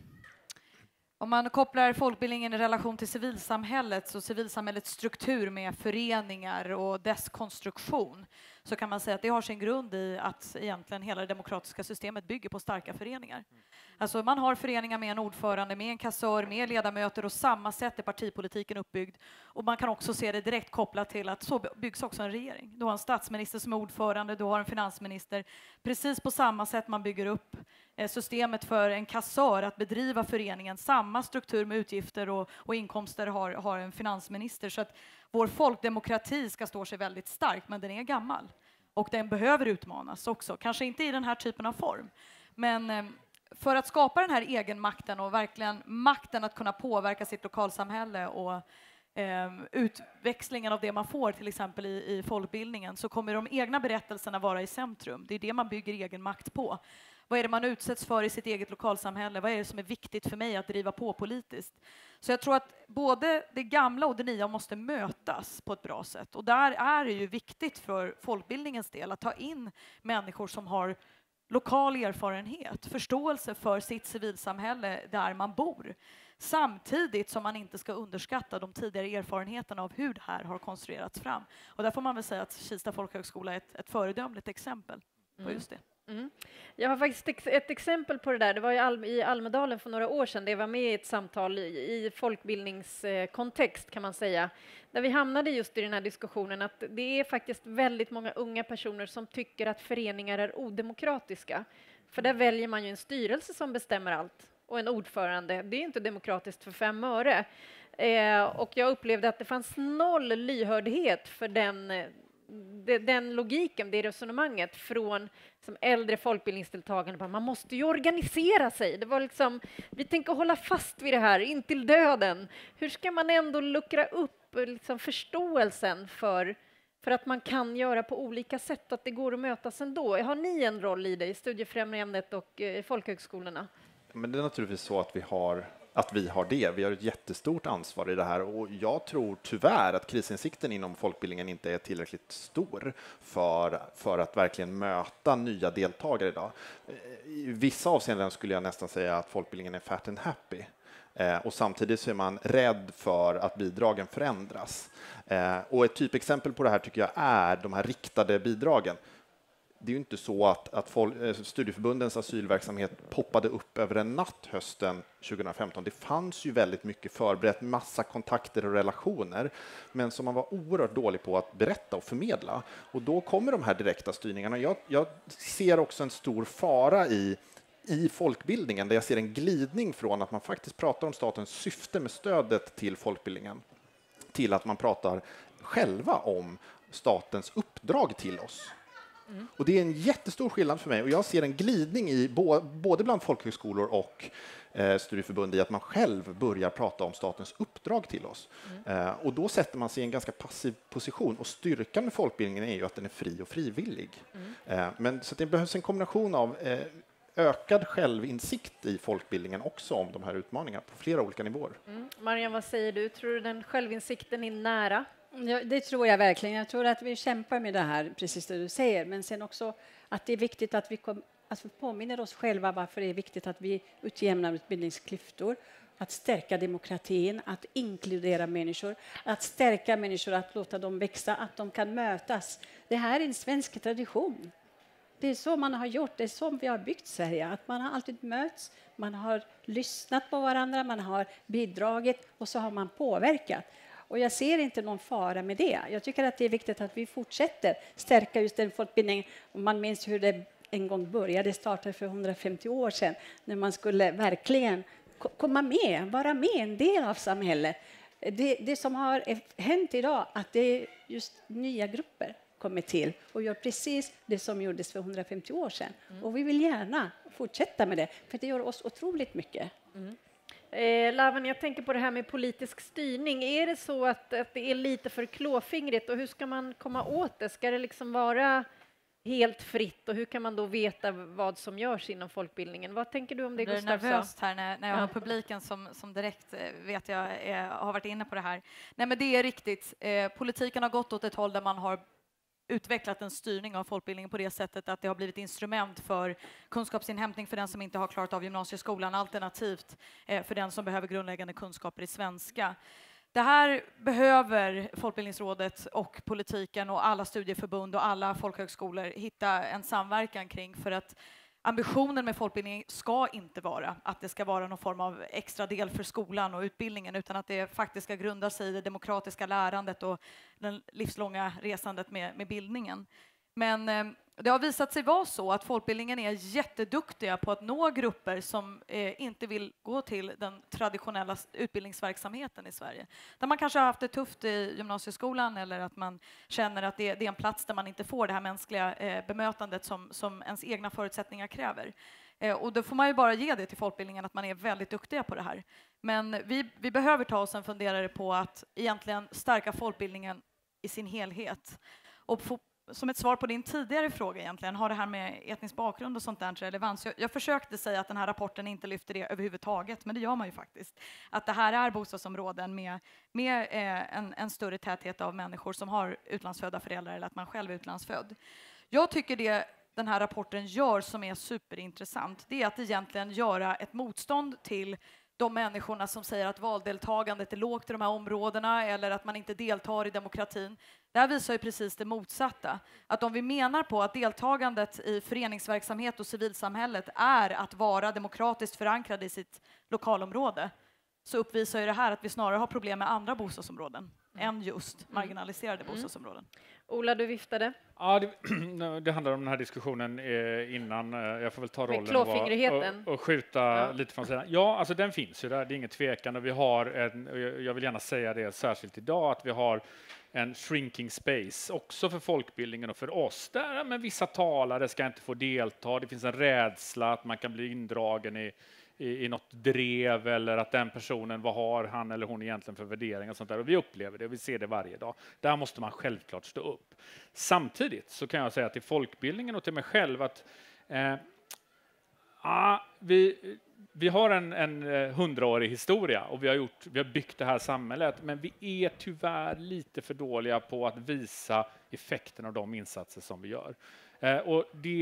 S5: om man kopplar folkbildningen i relation till civilsamhället, så civilsamhällets struktur med föreningar och dess konstruktion, så kan man säga att det har sin grund i att egentligen hela det demokratiska systemet bygger på starka föreningar. Alltså man har föreningar med en ordförande, med en kassör, med ledamöter, och samma sätt är partipolitiken uppbyggd. Och man kan också se det direkt kopplat till att så byggs också en regering. Du har en statsminister som är ordförande, du har en finansminister. Precis på samma sätt man bygger upp systemet för en kassör att bedriva föreningen. Samma struktur med utgifter och inkomster har en finansminister. Så att vår folkdemokrati ska stå sig väldigt starkt, men den är gammal. Och den behöver utmanas också. Kanske inte i den här typen av form. Men för att skapa den här egenmakten och verkligen makten att kunna påverka sitt lokalsamhälle och utväxlingen av det man får till exempel i folkbildningen, så kommer de egna berättelserna vara i centrum. Det är det man bygger egen makt på. Vad är det man utsätts för i sitt eget lokalsamhälle? Vad är det som är viktigt för mig att driva på politiskt? Så jag tror att både det gamla och det nya måste mötas på ett bra sätt. Och där är det ju viktigt för folkbildningens del att ta in människor som har lokal erfarenhet, förståelse för sitt civilsamhälle där man bor. samtidigt som man inte ska underskatta de tidigare erfarenheterna av hur det här har konstruerats fram. Och där får man väl säga att Kista folkhögskola är ett föredömligt exempel på just det.
S2: Mm. Jag har faktiskt ett exempel på det där. Det var i Almedalen för några år sedan. Det var med i ett samtal i folkbildningskontext kan man säga. Där vi hamnade just i den här diskussionen att det är faktiskt väldigt många unga personer som tycker att föreningar är odemokratiska. För där väljer man ju en styrelse som bestämmer allt och en ordförande. Det är inte demokratiskt för 5 öre. Och jag upplevde att det fanns noll lyhördhet för den logiken, det resonemanget från som äldre folkbildningsdeltagare. Man måste ju organisera sig. Det var liksom, vi tänker hålla fast vid det här in till döden. Hur ska man ändå luckra upp liksom förståelsen för att man kan göra på olika sätt, att det går att mötas ändå? Har ni en roll i det, i Studiefrämjandet och folkhögskolorna?
S7: Men det är naturligtvis så att vi har det. Vi har ett jättestort ansvar i det här och jag tror tyvärr att krisinsikten inom folkbildningen inte är tillräckligt stor för att verkligen möta nya deltagare idag. I vissa avseenden skulle jag nästan säga att folkbildningen är fat and happy. Och samtidigt så är man rädd för att bidragen förändras. Och ett typexempel på det här tycker jag är de här riktade bidragen. Det är ju inte så att studieförbundens asylverksamhet poppade upp över en natt hösten 2015. Det fanns ju väldigt mycket förberett, massa kontakter och relationer, men som man var oerhört dålig på att berätta och förmedla. Och då kommer de här direkta styrningarna. Jag ser också en stor fara i folkbildningen, där jag ser en glidning från att man faktiskt pratar om statens syfte med stödet till folkbildningen till att man pratar själva om statens uppdrag till oss. Och det är en jättestor skillnad för mig och jag ser en glidning i både bland folkhögskolor och studieförbund i att man själv börjar prata om statens uppdrag till oss. Och då sätter man sig i en ganska passiv position och styrkan med folkbildningen är ju att den är fri och frivillig. Men så det behövs en kombination av ökad självinsikt i folkbildningen också om de här utmaningarna på flera olika nivåer.
S2: Marianne, vad säger du? Tror du den självinsikten är nära?
S6: Ja, det tror jag verkligen. Jag tror att vi kämpar med det här, precis det du säger. Men sen också att det är viktigt att vi påminner oss själva varför det är viktigt att vi utjämnar utbildningsklyftor, att stärka demokratin, att inkludera människor, att stärka människor, att låta dem växa, att de kan mötas. Det här är en svensk tradition. Det är så man har gjort, det är så vi har byggt Sverige. Att man har alltid möts, man har lyssnat på varandra, man har bidragit och så har man påverkat. Och jag ser inte någon fara med det. Jag tycker att det är viktigt att vi fortsätter stärka just den folkbildningen. Om man minns hur det en gång började, startade för 150 år sedan, när man skulle verkligen komma med, vara med en del av samhället. Det som har hänt idag, att det är just nya grupper kommer till och gör precis det som gjordes för 150 år sedan. Och vi vill gärna fortsätta med det, för det gör oss otroligt mycket.
S2: Laven, jag tänker på det här med politisk styrning. Är det så att det är lite för klåfingrigt och hur ska man komma åt det? Ska det liksom vara helt fritt och hur kan man då veta vad som görs inom folkbildningen? Vad tänker du om det, Gustav?
S5: Jag är nervöst här när jag har publiken som direkt vet jag har varit inne på det här. Nej, men det är riktigt. Politiken har gått åt ett håll där man har utvecklat en styrning av folkbildningen på det sättet att det har blivit instrument för kunskapsinhämtning för den som inte har klarat av gymnasieskolan, alternativt för den som behöver grundläggande kunskaper i svenska. Det här behöver Folkbildningsrådet och politiken och alla studieförbund och alla folkhögskolor hitta en samverkan kring, för att ambitionen med folkbildning ska inte vara att det ska vara någon form av extra del för skolan och utbildningen, utan att det faktiskt ska grunda sig i det demokratiska lärandet och det livslånga resandet med bildningen. Men det har visat sig vara så att folkbildningen är jätteduktiga på att nå grupper som inte vill gå till den traditionella utbildningsverksamheten i Sverige. Där man kanske har haft det tufft i gymnasieskolan eller att man känner att det är en plats där man inte får det här mänskliga bemötandet som ens egna förutsättningar kräver. Och då får man ju bara ge det till folkbildningen att man är väldigt duktiga på det här. Men vi behöver ta oss en funderare på att egentligen stärka folkbildningen i sin helhet. Och som ett svar på din tidigare fråga egentligen, har det här med etnisk bakgrund och sånt där relevans? Jag försökte säga att den här rapporten inte lyfter det överhuvudtaget, men det gör man ju faktiskt. Att det här är bostadsområden med en större täthet av människor som har utlandsfödda föräldrar eller att man själv är utlandsfödd. Jag tycker det den här rapporten gör som är superintressant, det är att egentligen göra ett motstånd till de människorna som säger att valdeltagandet är lågt i de här områdena eller att man inte deltar i demokratin. Det här visar ju precis det motsatta. Att om vi menar på att deltagandet i föreningsverksamhet och civilsamhället är att vara demokratiskt förankrad i sitt lokalområde, så uppvisar ju det här att vi snarare har problem med andra bostadsområden än just marginaliserade bostadsområden.
S2: Ola, du viftade.
S4: Ja, det handlar om den här diskussionen innan. Jag får väl ta rollen och skjuta lite från sidan. Ja, alltså den finns ju där, det är inget tvekan. Och vi har jag vill gärna säga det särskilt idag, att vi har en shrinking space också för folkbildningen och för oss. Där, men vissa talare ska inte få delta. Det finns en rädsla att man kan bli indragen i något drev, eller att den personen, vad har han eller hon egentligen för värderingar och sånt där. Och vi upplever det och vi ser det varje dag. Där måste man självklart stå upp. Samtidigt så kan jag säga till folkbildningen och till mig själv att vi har en 100-årig historia och vi har byggt det här samhället, men vi är tyvärr lite för dåliga på att visa effekten av de insatser som vi gör. Och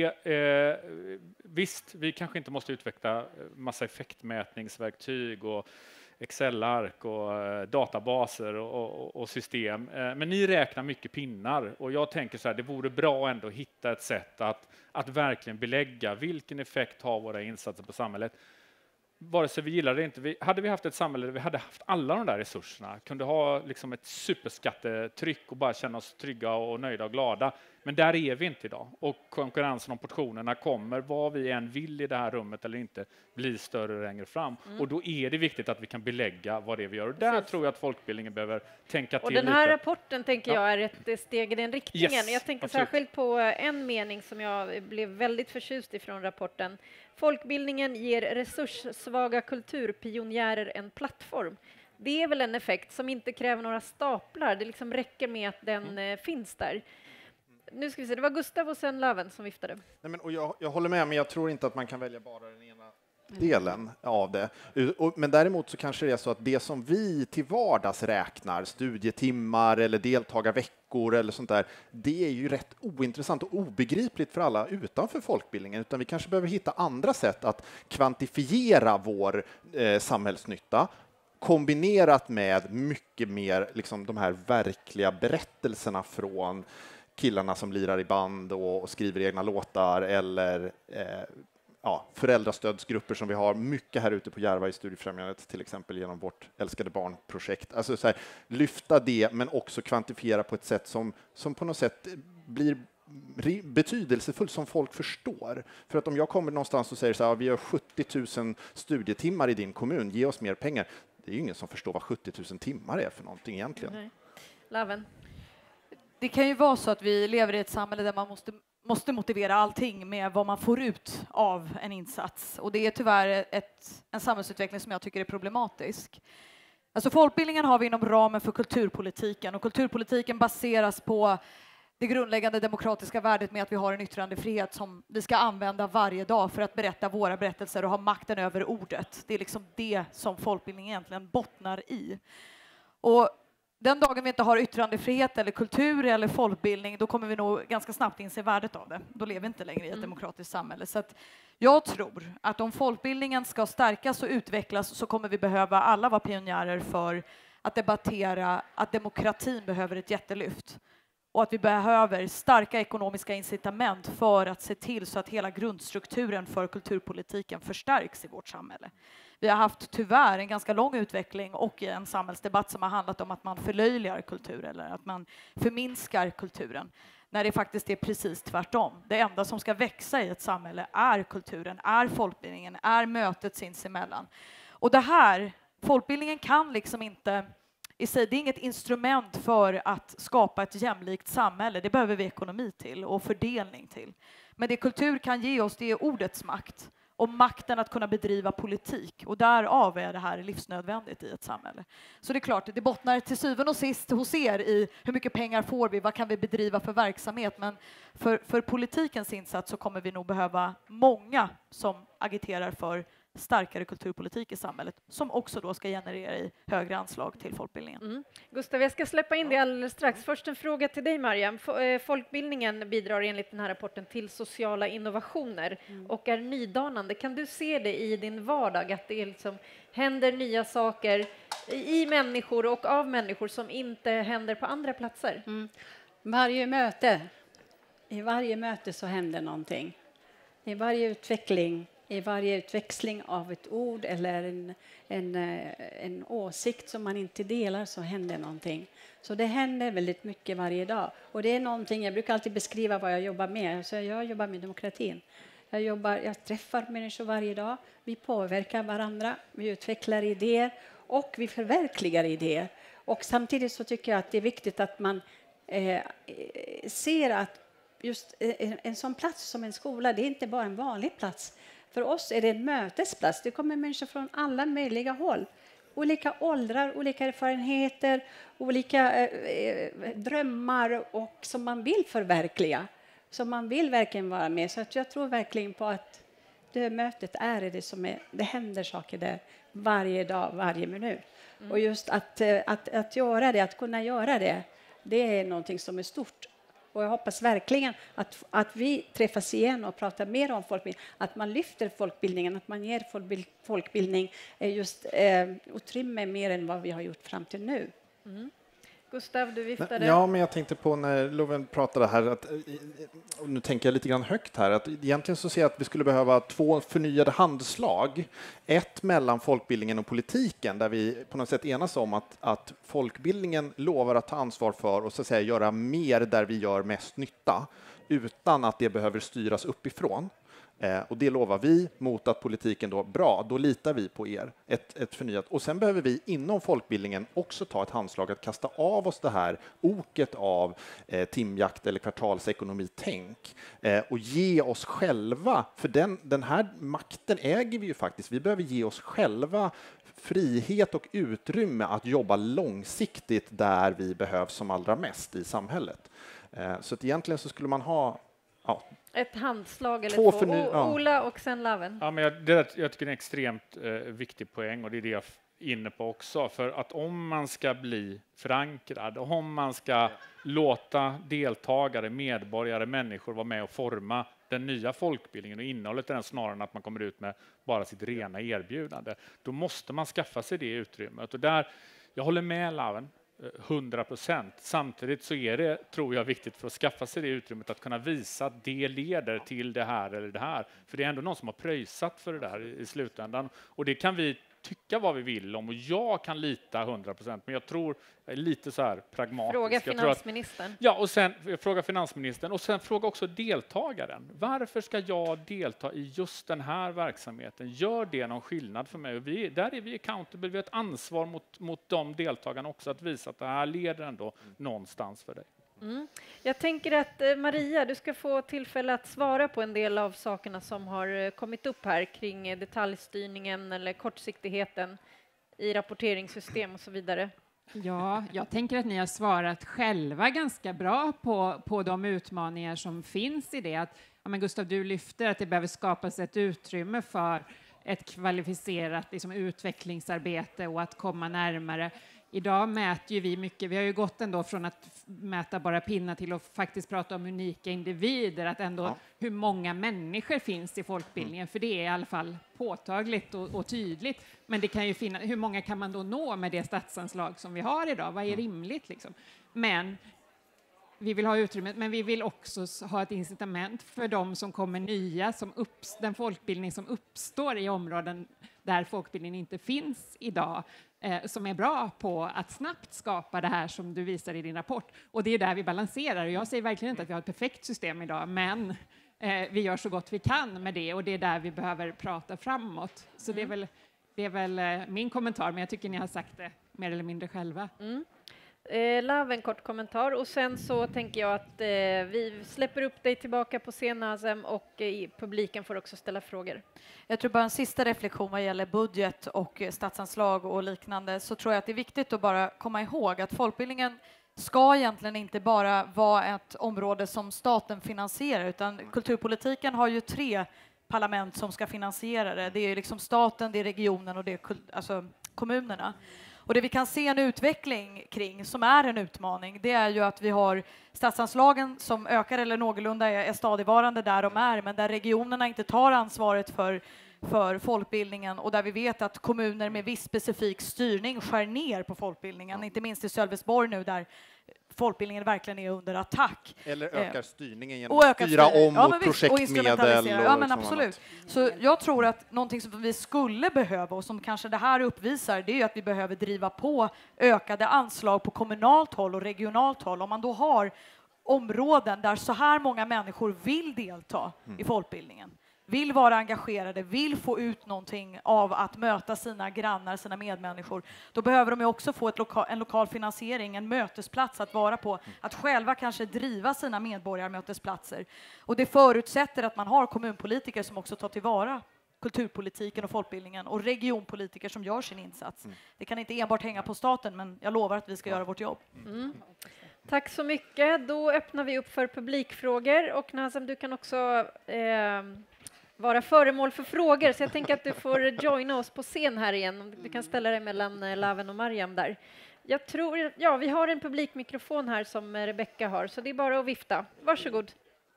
S4: visst, vi kanske inte måste utveckla massa effektmätningsverktyg och Excel-ark och databaser och system. Men ni räknar mycket pinnar och jag tänker så här, det vore bra ändå att hitta ett sätt att verkligen belägga vilken effekt har våra insatser på samhället. Vare sig vi gillar det inte. Hade vi haft ett samhälle där vi hade haft alla de där resurserna, kunde ha liksom ett superskattetryck och bara känna oss trygga och nöjda och glada. Men där är vi inte idag. Och konkurrensen om portionerna kommer, vad vi än vill i det här rummet eller inte, bli större längre fram. Och då är det viktigt att vi kan belägga vad det är vi gör. Och där tror jag att folkbildningen behöver tänka till lite.
S2: Och den här rapporten tänker jag är ett steg i den riktningen.
S4: Yes,
S2: jag tänker
S4: absolut.
S2: Särskilt på en mening som jag blev väldigt förtjust ifrån rapporten. Folkbildningen ger resurssvaga kulturpionjärer en plattform. Det är väl en effekt som inte kräver några staplar. Det liksom räcker med att den finns där. Nu ska vi se, det var Gustav och sen Löven som viftade.
S7: Nej, men, och jag håller med, men jag tror inte att man kan välja bara den ena delen av det. Men däremot så kanske det är så att det som vi till vardags räknar, studietimmar eller deltagarveckor eller sånt där, det är ju rätt ointressant och obegripligt för alla utanför folkbildningen, utan vi kanske behöver hitta andra sätt att kvantifiera vår samhällsnytta, kombinerat med mycket mer liksom, de här verkliga berättelserna från killarna som lirar i band och skriver egna låtar, eller föräldrastödsgrupper som vi har mycket här ute på Järva i Studiefrämjandet, till exempel genom vårt älskade barnprojekt. Alltså så här, lyfta det, men också kvantifiera på ett sätt som på något sätt blir betydelsefullt, som folk förstår. För att om jag kommer någonstans och säger så här, vi har 70 000 studietimmar i din kommun, ge oss mer pengar. Det är ju ingen som förstår vad 70 000 timmar är för någonting egentligen.
S2: Laven.
S5: Det kan ju vara så att vi lever i ett samhälle där man måste motivera allting med vad man får ut av en insats. Och det är tyvärr en samhällsutveckling som jag tycker är problematisk. Alltså folkbildningen har vi inom ramen för kulturpolitiken, och kulturpolitiken baseras på det grundläggande demokratiska värdet med att vi har en yttrandefrihet som vi ska använda varje dag för att berätta våra berättelser och ha makten över ordet. Det är liksom det som folkbildning egentligen bottnar i. Och den dagen vi inte har yttrandefrihet eller kultur eller folkbildning, då kommer vi nog ganska snabbt inse värdet av det. Då lever vi inte längre i ett demokratiskt samhälle. Så att jag tror att om folkbildningen ska stärkas och utvecklas, så kommer vi behöva alla vara pionjärer för att debattera att demokratin behöver ett jättelyft. Och att vi behöver starka ekonomiska incitament för att se till så att hela grundstrukturen för kulturpolitiken förstärks i vårt samhälle. Vi har haft tyvärr en ganska lång utveckling och en samhällsdebatt som har handlat om att man förlöjligar kultur eller att man förminskar kulturen, när det faktiskt är precis tvärtom. Det enda som ska växa i ett samhälle är kulturen, är folkbildningen, är mötet sinsemellan. Och det här, folkbildningen kan liksom inte i sig, det är inget instrument för att skapa ett jämlikt samhälle. Det behöver vi ekonomi till och fördelning till. Men det kultur kan ge oss, det är ordets makt och makten att kunna bedriva politik. Och därav är det här livsnödvändigt i ett samhälle. Så det är klart, det bottnar till syvende och sist hos er i hur mycket pengar får vi, vad kan vi bedriva för verksamhet. Men för politikens insats så kommer vi nog behöva många som agiterar för starkare kulturpolitik i samhället som också då ska generera i högre anslag till folkbildningen.
S2: Gustav, jag ska släppa in det alldeles strax. Först en fråga till dig, Mariam. Folkbildningen bidrar enligt den här rapporten till sociala innovationer och är nydanande. Kan du se det i din vardag, att det liksom händer nya saker i människor och av människor som inte händer på andra platser?
S6: I varje möte så händer någonting. I varje utveckling, i varje utväxling av ett ord eller en åsikt som man inte delar, så händer någonting. Så det händer väldigt mycket varje dag. Och det är någonting, jag brukar alltid beskriva vad jag jobbar med. Så jag jobbar med demokratin. Jag träffar människor varje dag. Vi påverkar varandra, vi utvecklar idéer och vi förverkligar idéer. Och samtidigt så tycker jag att det är viktigt att man ser att just en sån plats som en skola, det är inte bara en vanlig plats. För oss är det en mötesplats. Det kommer människor från alla möjliga håll. Olika åldrar, olika erfarenheter, olika drömmar och som man vill förverkliga. Som man vill verkligen vara med. Så att jag tror verkligen på att det mötet är det som är, det händer saker där varje dag, varje minut. Och just att göra det, att kunna göra det, det är någonting som är stort. Och jag hoppas verkligen att vi träffas igen och pratar mer om folkbildning. Att man lyfter folkbildningen, att man ger folkbildning just utrymme mer än vad vi har gjort fram till nu.
S2: Gustav, du viftade.
S7: Ja, men jag tänkte på när Loven pratade här, att, och nu tänker jag lite grann högt här, att egentligen så ser jag att vi skulle behöva 2 förnyade handslag. Ett mellan folkbildningen och politiken, där vi på något sätt enas om att folkbildningen lovar att ta ansvar för och så att säga göra mer där vi gör mest nytta, utan att det behöver styras uppifrån. Och det lovar vi, mot att politiken då litar vi på er, ett förnyat. Och sen behöver vi inom folkbildningen också ta ett handslag att kasta av oss det här oket av timjakt eller kvartalsekonomitänk och ge oss själva, för den här makten äger vi ju faktiskt, vi behöver ge oss själva frihet och utrymme att jobba långsiktigt där vi behövs som allra mest i samhället. Så att egentligen så skulle man ha
S2: ett handslag eller två. Ola och sen Laven.
S4: Ja, men jag tycker det är en extremt viktig poäng, och det är det jag är inne på också. För att om man ska bli förankrad, om man ska låta deltagare, medborgare, människor vara med och forma den nya folkbildningen och innehållet i den, snarare än att man kommer ut med bara sitt rena erbjudande, då måste man skaffa sig det utrymmet. Och där, jag håller med Laven 100%. Samtidigt så är det, tror jag, viktigt för att skaffa sig det utrymmet att kunna visa att det leder till det här eller det här. För det är ändå någon som har pröjsat för det där i slutändan. Och det kan vi tycka vad vi vill om, och jag kan lita 100%, men jag tror jag är lite så här pragmatisk.
S2: Fråga finansministern.
S4: Och sen fråga finansministern, och sen fråga också deltagaren. Varför ska jag delta i just den här verksamheten? Gör det någon skillnad för mig? Där är vi accountable, vi har ett ansvar mot de deltagarna också, att visa att det här leder ändå någonstans för dig.
S2: Jag tänker att Maria, du ska få tillfälle att svara på en del av sakerna som har kommit upp här kring detaljstyrningen eller kortsiktigheten i rapporteringssystem och så vidare.
S1: Ja, jag tänker att ni har svarat själva ganska bra på de utmaningar som finns i det. Men Gustav, du lyfter att det behöver skapas ett utrymme för ett kvalificerat utvecklingsarbete och att komma närmare. Idag mäter ju vi mycket, vi har ju gått ändå från att mäta bara pinnar till att faktiskt prata om unika individer, att ändå hur många människor finns i folkbildningen, för det är i alla fall påtagligt och tydligt. Men det kan ju finnas, hur många kan man då nå med det statsanslag som vi har idag? Vad är rimligt liksom? Men vi vill ha utrymmet, men vi vill också ha ett incitament för de som kommer nya, den folkbildning som uppstår i områden där folkbildningen inte finns idag, som är bra på att snabbt skapa det här som du visar i din rapport. Och det är där vi balanserar. Och jag säger verkligen inte att vi har ett perfekt system idag, men vi gör så gott vi kan med det, och det är där vi behöver prata framåt. Så det är väl min kommentar, men jag tycker ni har sagt det mer eller mindre själva.
S2: Lav, en kort kommentar, och sen så tänker jag att vi släpper upp dig tillbaka på scen, Nazem, och publiken får också ställa frågor.
S5: Jag tror bara en sista reflektion vad gäller budget och statsanslag och liknande, så tror jag att det är viktigt att bara komma ihåg att folkbildningen ska egentligen inte bara vara ett område som staten finansierar, utan kulturpolitiken har ju 3 parlament som ska finansiera det. Det är liksom staten, det är regionen och det är alltså kommunerna. Och det vi kan se en utveckling kring, som är en utmaning, det är ju att vi har statsanslagen som ökar eller någorlunda är stadigvarande där de är, men där regionerna inte tar ansvaret för folkbildningen och där vi vet att kommuner med viss specifik styrning skär ner på folkbildningen, inte minst i Sölvesborg nu där folkbildningen verkligen är under attack.
S7: Eller ökar styrningen genom att styra om och projektmedel.
S5: Ja, men absolut. Så jag tror att någonting som vi skulle behöva och som kanske det här uppvisar, det är att vi behöver driva på ökade anslag på kommunalt håll och regionalt håll. Om man då har områden där så här många människor vill delta i folkbildningen, vill vara engagerade, vill få ut någonting av att möta sina grannar, sina medmänniskor, då behöver de ju också få en lokal finansiering, en mötesplats att vara på, att själva kanske driva sina medborgarmötesplatser. Och det förutsätter att man har kommunpolitiker som också tar tillvara kulturpolitiken och folkbildningen och regionpolitiker som gör sin insats. Det kan inte enbart hänga på staten, men jag lovar att vi ska göra vårt jobb.
S2: Tack så mycket. Då öppnar vi upp för publikfrågor och Nazem, du kan också vara föremål för frågor, så jag tänker att du får joina oss på scen här igen. Du kan ställa dig mellan Laven och Mariam där. Jag tror, vi har en publikmikrofon här som Rebecka har, så det är bara att vifta. Varsågod.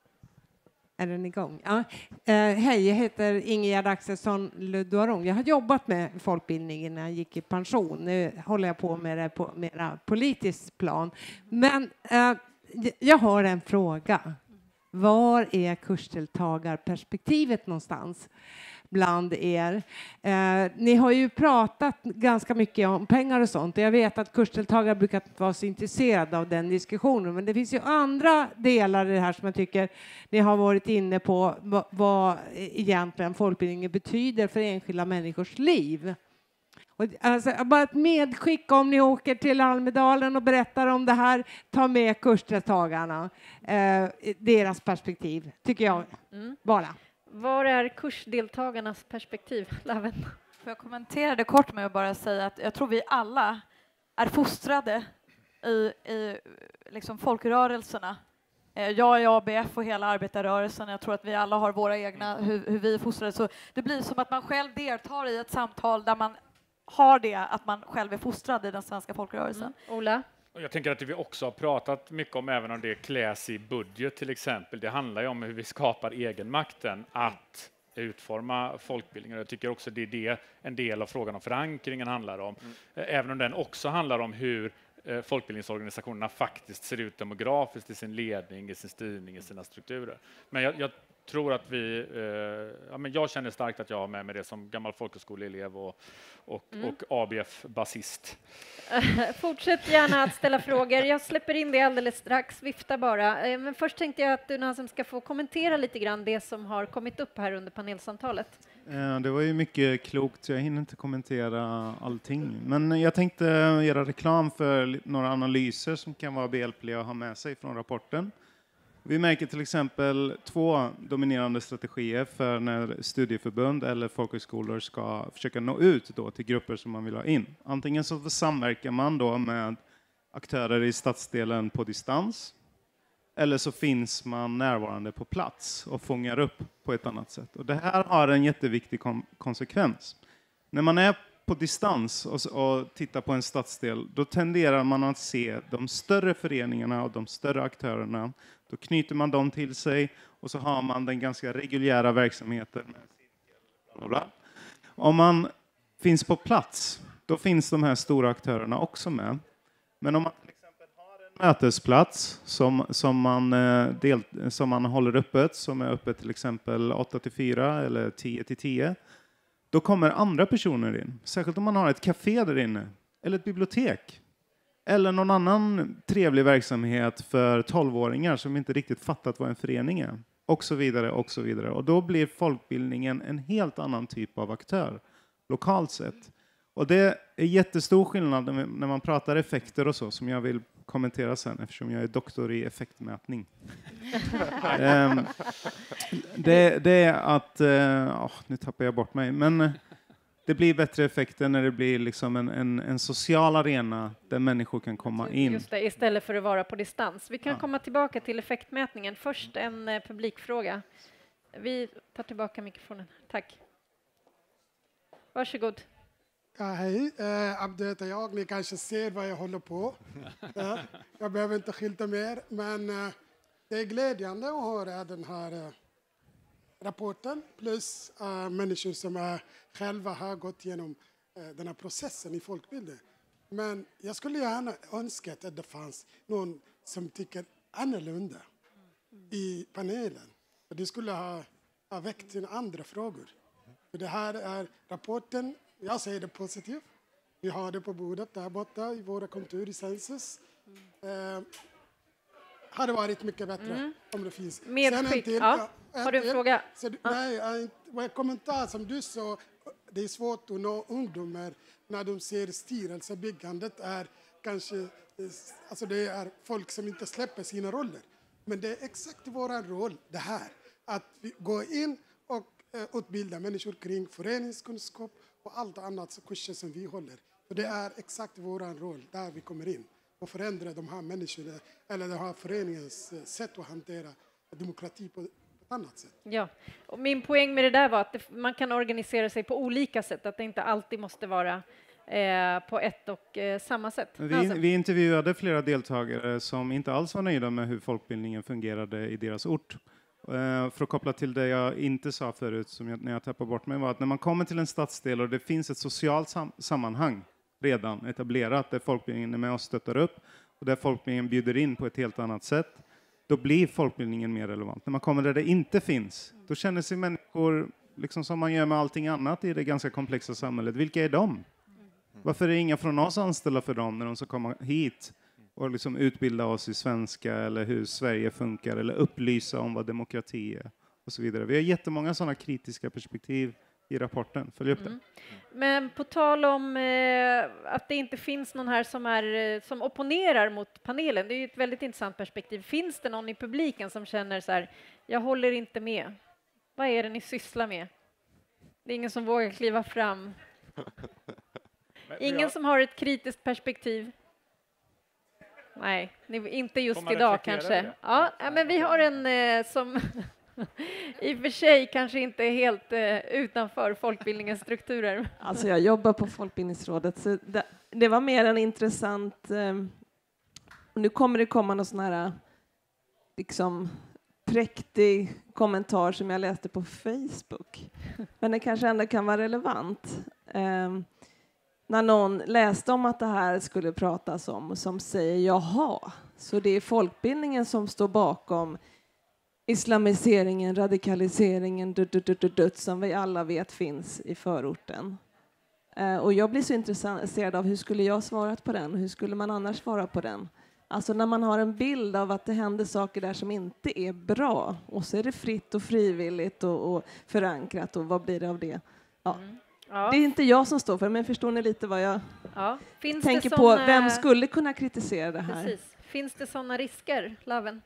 S8: Är den igång? Ja. Hej, jag heter Ingegerd Axelsson Ludvarong. Jag har jobbat med folkbildning innan jag gick i pension. Nu håller jag på med det på mera politiskt plan. Men jag har en fråga. Var är kursdeltagarperspektivet någonstans bland er? Ni har ju pratat ganska mycket om pengar och sånt. Jag vet att kursdeltagare brukar inte vara så intresserade av den diskussionen. Men det finns ju andra delar i det här som jag tycker ni har varit inne på. Vad egentligen folkbildningen betyder för enskilda människors liv. Och alltså, bara ett medskick om ni åker till Almedalen och berättar om det här. Ta med kursdeltagarna. Deras perspektiv, tycker jag. Bara.
S2: Var är kursdeltagarnas perspektiv, Laven?
S5: Får jag kommentera det kort med att bara säga att jag tror vi alla är fostrade i liksom folkrörelserna. Jag är ABF och hela arbetarrörelsen. Jag tror att vi alla har våra egna, hur vi är fostrade. Så det blir som att man själv deltar i ett samtal där man har det, att man själv är fostrad i den svenska folkrörelsen.
S2: Ola?
S4: Jag tänker att det vi också har pratat mycket om, även om det kläs i budget till exempel, det handlar ju om hur vi skapar egenmakten att utforma folkbildningen. Jag tycker också det är en del av frågan om förankringen handlar om. Även om den också handlar om hur folkbildningsorganisationerna faktiskt ser ut demografiskt i sin ledning, i sin styrning, i sina strukturer. Men jag tror att jag känner starkt att jag har med mig det som gammal folkhögskoleelev och ABF-basist.
S2: Fortsätt gärna att ställa frågor. Jag släpper in det alldeles strax. Vifta bara. Men först tänkte jag att du Nazem ska få kommentera lite grann det som har kommit upp här under panelsamtalet.
S3: Det var ju mycket klokt. Jag hinner inte kommentera allting. Men jag tänkte göra reklam för några analyser som kan vara behjälpliga att ha med sig från rapporten. Vi märker till exempel 2 dominerande strategier för när studieförbund eller folkhögskolor ska försöka nå ut då till grupper som man vill ha in. Antingen så samverkar man då med aktörer i stadsdelen på distans, eller så finns man närvarande på plats och fångar upp på ett annat sätt. Och det här har en jätteviktig konsekvens. När man är på distans och tittar på en stadsdel, då tenderar man att se de större föreningarna och de större aktörerna. Då knyter man dem till sig och så har man den ganska reguljära verksamheten. Om man finns på plats, då finns de här stora aktörerna också med. Men om man till exempel har en mötesplats som man håller öppet, som är öppet till exempel 8-4 eller 10-10, då kommer andra personer in. Särskilt om man har ett café där inne, eller ett bibliotek. Eller någon annan trevlig verksamhet för 12-åringar som inte riktigt fattat vad en förening är. Och så vidare, och så vidare. Och då blir folkbildningen en helt annan typ av aktör, lokalt sett. Och det är jättestor skillnad när man pratar effekter och så, som jag vill kommentera sen, eftersom jag är doktor i effektmätning. Det är att... nu tappar jag bort mig. Men det blir bättre effekter när det blir liksom en social arena där människor kan komma in.
S2: Just det, istället för att vara på distans. Vi kan komma tillbaka till effektmätningen. Först en publikfråga. Vi tar tillbaka mikrofonen. Tack. Varsågod.
S9: Ja, hej, Abdu heter jag. Ni kanske ser vad jag håller på. Ja, jag behöver inte skylta mer, men det är glädjande att höra den här rapporten plus människor som själva har gått igenom den här processen i folkbildning. Men jag skulle gärna önska att det fanns någon som tycker annorlunda i panelen. Och det skulle ha väckt sina andra frågor. För det här är rapporten, jag säger det positivt. Vi har det på bordet där borta i våra kontor i Census. Hade varit mycket bättre om det finns.
S2: Medskick. Ja. Har du en fråga?
S9: Nej, en kommentar som du sa. Det är svårt att nå ungdomar när de ser styrelsebyggandet är kanske, alltså det är folk som inte släpper sina roller. Men det är exakt vår roll det här. Att vi går in och utbildar människor kring föreningskunskap och allt annat kurser som vi håller. Och det är exakt vår roll där vi kommer in och förändra de här människorna eller de här föreningens sätt att hantera demokrati på ett annat sätt.
S2: Ja, och min poäng med det där var att man kan organisera sig på olika sätt, att det inte alltid måste vara på ett och samma sätt.
S3: Vi intervjuade flera deltagare som inte alls var nöjda med hur folkbildningen fungerade i deras ort. För att koppla till det jag inte sa förut, när jag tappade bort mig, var att när man kommer till en stadsdel och det finns ett socialt sammanhang redan etablerat, där folkbildningen är med och stöttar upp och där folkbildningen bjuder in på ett helt annat sätt, då blir folkbildningen mer relevant. När man kommer där det inte finns, då känner sig människor, liksom som man gör med allting annat i det ganska komplexa samhället, vilka är de? Varför är inga från oss anställda för dem när de ska komma hit och liksom utbilda oss i svenska eller hur Sverige funkar eller upplysa om vad demokrati är och så vidare. Vi har jättemånga sådana kritiska perspektiv i rapporten. Följ upp det.
S2: Men på tal om att det inte finns någon här som opponerar mot panelen, det är ju ett väldigt intressant perspektiv. Finns det någon i publiken som känner så här, jag håller inte med? Vad är det ni sysslar med? Det är ingen som vågar kliva fram. Ingen som har ett kritiskt perspektiv. Nej, inte just idag kanske. Ja, men vi har en som i och för sig kanske inte är helt utanför folkbildningens strukturer.
S10: Alltså jag jobbar på Folkbildningsrådet, så det var mer en intressant... Nu kommer det komma någon sån här liksom präktig kommentar som jag läste på Facebook. Men det kanske ändå kan vara relevant. När någon läste om att det här skulle pratas om, som säger jaha, så det är folkbildningen som står bakom islamiseringen, radikaliseringen, som vi alla vet finns i förorten. Och jag blir så intresserad av hur skulle jag svarat på den? Hur skulle man annars svara på den? Alltså när man har en bild av att det händer saker där som inte är bra och så är det fritt och frivilligt och förankrat och vad blir det av det? Ja. Ja. Det är inte jag som står för, men förstår ni lite vad jag tänker på? Vem skulle kunna kritisera det här?
S2: Precis. Finns det sådana risker, Laven?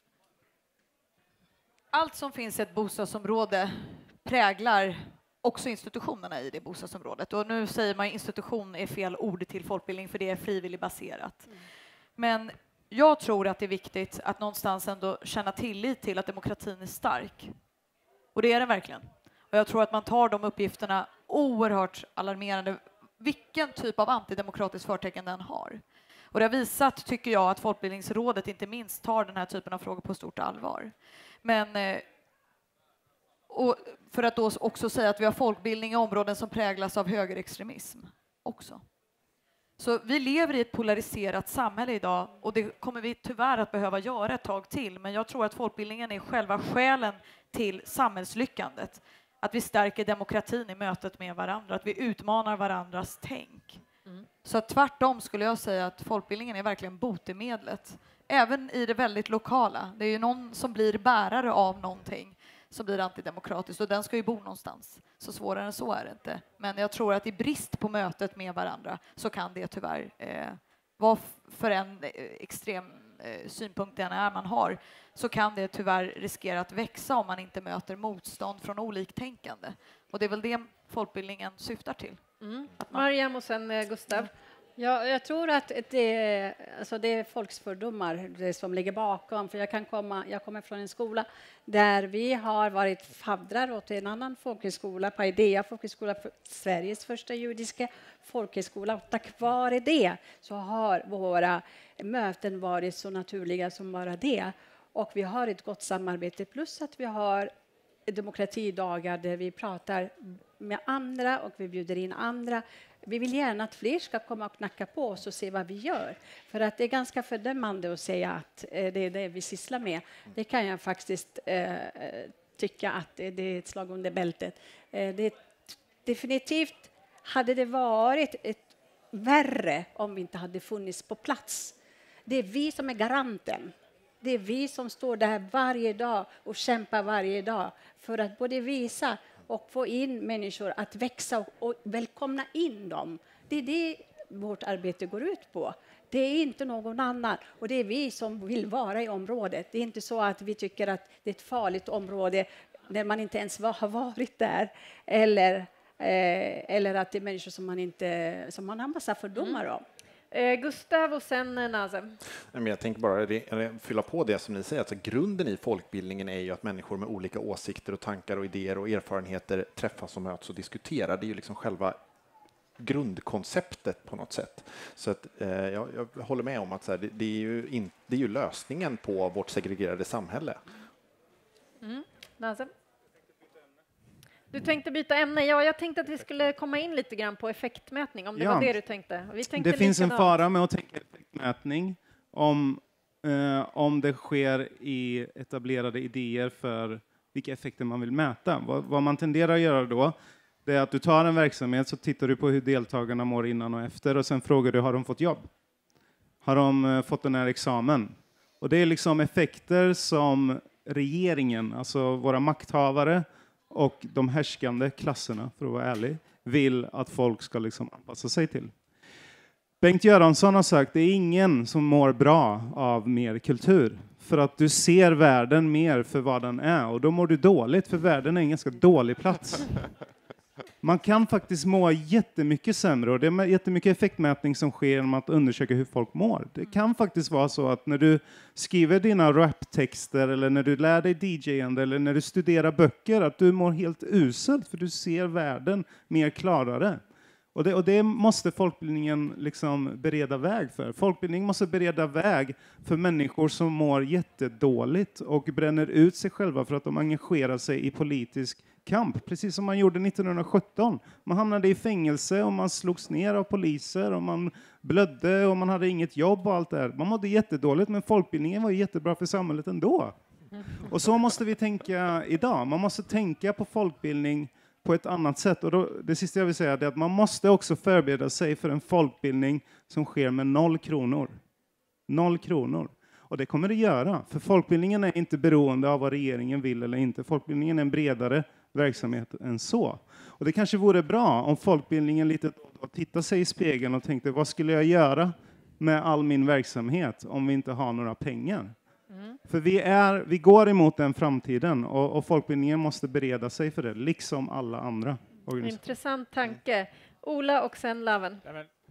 S5: Allt som finns i ett bostadsområde präglar också institutionerna i det bostadsområdet. Och nu säger man att institution är fel ord till folkbildning för det är frivilligbaserat. Men jag tror att det är viktigt att någonstans ändå känna tillit till att demokratin är stark. Och det är den verkligen. Och jag tror att man tar de uppgifterna oerhört alarmerande, vilken typ av antidemokratiskt förtecken den har. Och det har visat, tycker jag, att Folkbildningsrådet inte minst tar den här typen av frågor på stort allvar. Men och för att då också säga att vi har folkbildning i områden som präglas av högerextremism också. Så vi lever i ett polariserat samhälle idag och det kommer vi tyvärr att behöva göra ett tag till. Men jag tror att folkbildningen är själva skälen till samhällslyckandet. Att vi stärker demokratin i mötet med varandra, att vi utmanar varandras tänk. Så att tvärtom skulle jag säga att folkbildningen är verkligen botemedlet. Även i det väldigt lokala. Det är ju någon som blir bärare av någonting som blir antidemokratiskt och den ska ju bo någonstans. Så svårare än så är det inte. Men jag tror att i brist på mötet med varandra så kan det tyvärr vara för en extrem synpunkt den är man har, så kan det tyvärr riskera att växa om man inte möter motstånd från oliktänkande. Och det är väl det folkbildningen syftar till.
S2: Mariam och sen Gustav.
S6: Ja, jag tror att det är folksfördomar det som ligger bakom. För jag kommer från en skola där vi har varit faddrar åt en annan folkhögskola, på Idea folkhögskola, Sveriges första judiska folkhögskola. Och tack vare det så har våra möten varit så naturliga som bara det. Och vi har ett gott samarbete, plus att vi har demokratidagar där vi pratar med andra och vi bjuder in andra. Vi vill gärna att fler ska komma och knacka på oss och se vad vi gör. För att det är ganska fördömande att säga att det är det vi sysslar med. Det kan jag faktiskt tycka att det är ett slag under bältet. Definitivt hade det varit ett värre om vi inte hade funnits på plats. Det är vi som är garanten. Det är vi som står där varje dag och kämpar varje dag för att både visa och få in människor att växa och välkomna in dem. Det är det vårt arbete går ut på. Det är inte någon annan. Och det är vi som vill vara i området. Det är inte så att vi tycker att det är ett farligt område när man inte ens har varit där. Eller att det är människor som man har en massa fördomar om.
S2: Gustav och sen Nazem.
S7: Jag tänker bara fylla på det som ni säger. Alltså, grunden i folkbildningen är ju att människor med olika åsikter och tankar och idéer och erfarenheter träffas och möts och diskuterar. Det är ju liksom själva grundkonceptet på något sätt. Så att, jag håller med om att så här, det är ju lösningen på vårt segregerade samhälle.
S2: Nazem? Du tänkte byta ämne. Ja, jag tänkte att vi skulle komma in lite grann på effektmätning, om det var det du tänkte.
S3: Det finns en fara med att tänka effektmätning om det sker i etablerade idéer för vilka effekter man vill mäta. Vad man tenderar att göra då, det är att du tar en verksamhet, så tittar du på hur deltagarna mår innan och efter, och sen frågar du, har de fått jobb? Har de fått den här examen? Och det är liksom effekter som regeringen, alltså våra makthavare och de härskande klasserna, för att vara ärlig, vill att folk ska liksom anpassa sig till. Bengt Göransson har sagt att det är ingen som mår bra av mer kultur. För att du ser världen mer för vad den är. Och då mår du dåligt, för världen är en ganska dålig plats. Man kan faktiskt må jättemycket sämre, och det är jättemycket effektmätning som sker genom att undersöka hur folk mår. Det kan faktiskt vara så att när du skriver dina raptexter, eller när du lär dig DJ:ande, eller när du studerar böcker, att du mår helt uselt, för du ser världen mer klarare. Och det måste folkbildningen liksom bereda väg för. Folkbildning måste bereda väg för människor som mår jättedåligt och bränner ut sig själva för att de engagerar sig i politisk kamp. Precis som man gjorde 1917. Man hamnade i fängelse och man slogs ner av poliser och man blödde och man hade inget jobb och allt det här. Man mådde jättedåligt, men folkbildningen var jättebra för samhället ändå. Och så måste vi tänka idag. Man måste tänka på folkbildning på ett annat sätt. Och då, det sista jag vill säga är att man måste också förbereda sig för en folkbildning som sker med 0 kronor. 0 kronor. Och det kommer det göra. För folkbildningen är inte beroende av vad regeringen vill eller inte. Folkbildningen är en bredare verksamhet än så. Och det kanske vore bra om folkbildningen lite tittade sig i spegeln och tänkte, vad skulle jag göra med all min verksamhet om vi inte har några pengar? För vi går emot den framtiden, och folkbildningen måste bereda sig för det, liksom alla andra organisationer.
S2: Intressant tanke. Ola och sen Laven.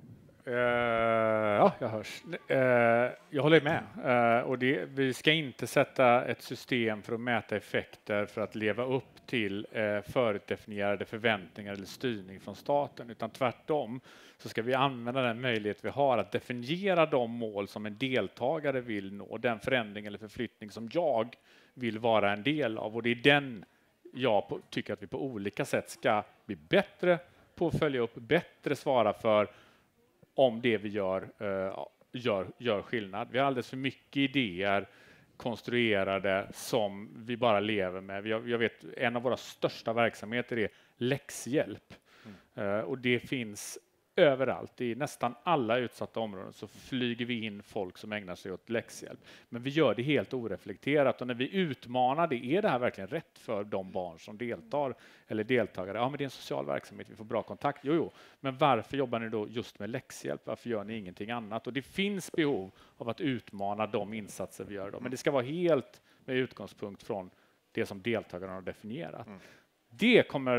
S4: Ja, jag hörs. Jag håller med. Och vi ska inte sätta ett system för att mäta effekter för att leva upp till förutdefinierade förväntningar eller styrning från staten, utan tvärtom så ska vi använda den möjlighet vi har att definiera de mål som en deltagare vill nå, den förändring eller förflyttning som jag vill vara en del av. Och det är den jag tycker att vi på olika sätt ska bli bättre på att följa upp, bättre svara för om det vi gör skillnad. Vi har alldeles för mycket idéer konstruerade som vi bara lever med. Jag vet, en av våra största verksamheter är läxhjälp. Och det finns överallt. I nästan alla utsatta områden så flyger vi in folk som ägnar sig åt läxhjälp. Men vi gör det helt oreflekterat. Och när vi utmanar det, är det här verkligen rätt för de barn som deltar eller deltagare? Ja, men det är en social verksamhet, vi får bra kontakt. Jo. Men varför jobbar ni då just med läxhjälp? Varför gör ni ingenting annat? Och det finns behov av att utmana de insatser vi gör då. Men det ska vara helt med utgångspunkt från det som deltagarna har definierat. Det kommer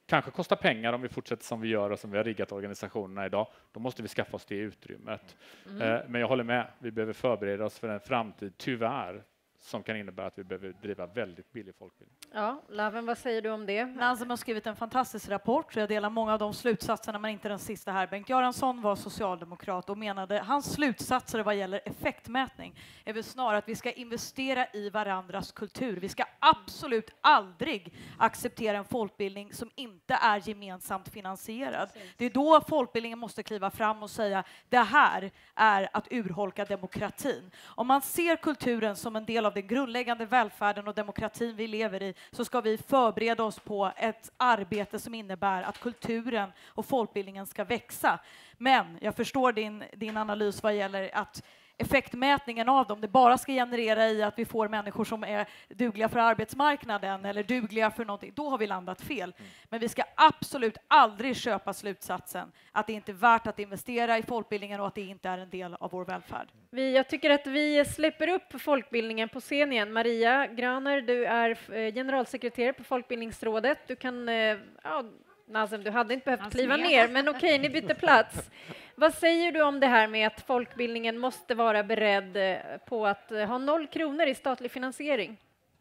S4: kanske kostar pengar om vi fortsätter som vi gör och som vi har riggat organisationerna idag. Då måste vi skaffa oss det utrymmet. Men jag håller med, vi behöver förbereda oss för en framtid, tyvärr, som kan innebära att vi behöver driva väldigt billig folkbildning.
S2: Ja, Laven, vad säger du om det?
S5: Nazem har skrivit en fantastisk rapport, så jag delar många av de slutsatserna, men inte den sista här. Bengt Göransson var socialdemokrat och menade, hans slutsatser vad gäller effektmätning är väl snarare att vi ska investera i varandras kultur. Vi ska absolut aldrig acceptera en folkbildning som inte är gemensamt finansierad. Det är då folkbildningen måste kliva fram och säga, det här är att urholka demokratin. Om man ser kulturen som en del av den grundläggande välfärden och demokratin vi lever i, så ska vi förbereda oss på ett arbete som innebär att kulturen och folkbildningen ska växa. Men jag förstår din analys vad gäller att effektmätningen av dem, det bara ska generera i att vi får människor som är dugliga för arbetsmarknaden eller dugliga för någonting. Då har vi landat fel. Men vi ska absolut aldrig köpa slutsatsen att det inte är värt att investera i folkbildningen och att det inte är en del av vår välfärd.
S2: Jag tycker att vi släpper upp folkbildningen på scen igen. Maria Graner, du är generalsekreterare på Folkbildningsrådet. Du kan, Nazem, du hade inte behövt kliva ner, men okej, ni byter plats. Vad säger du om det här med att folkbildningen måste vara beredd på att ha 0 kronor i statlig finansiering?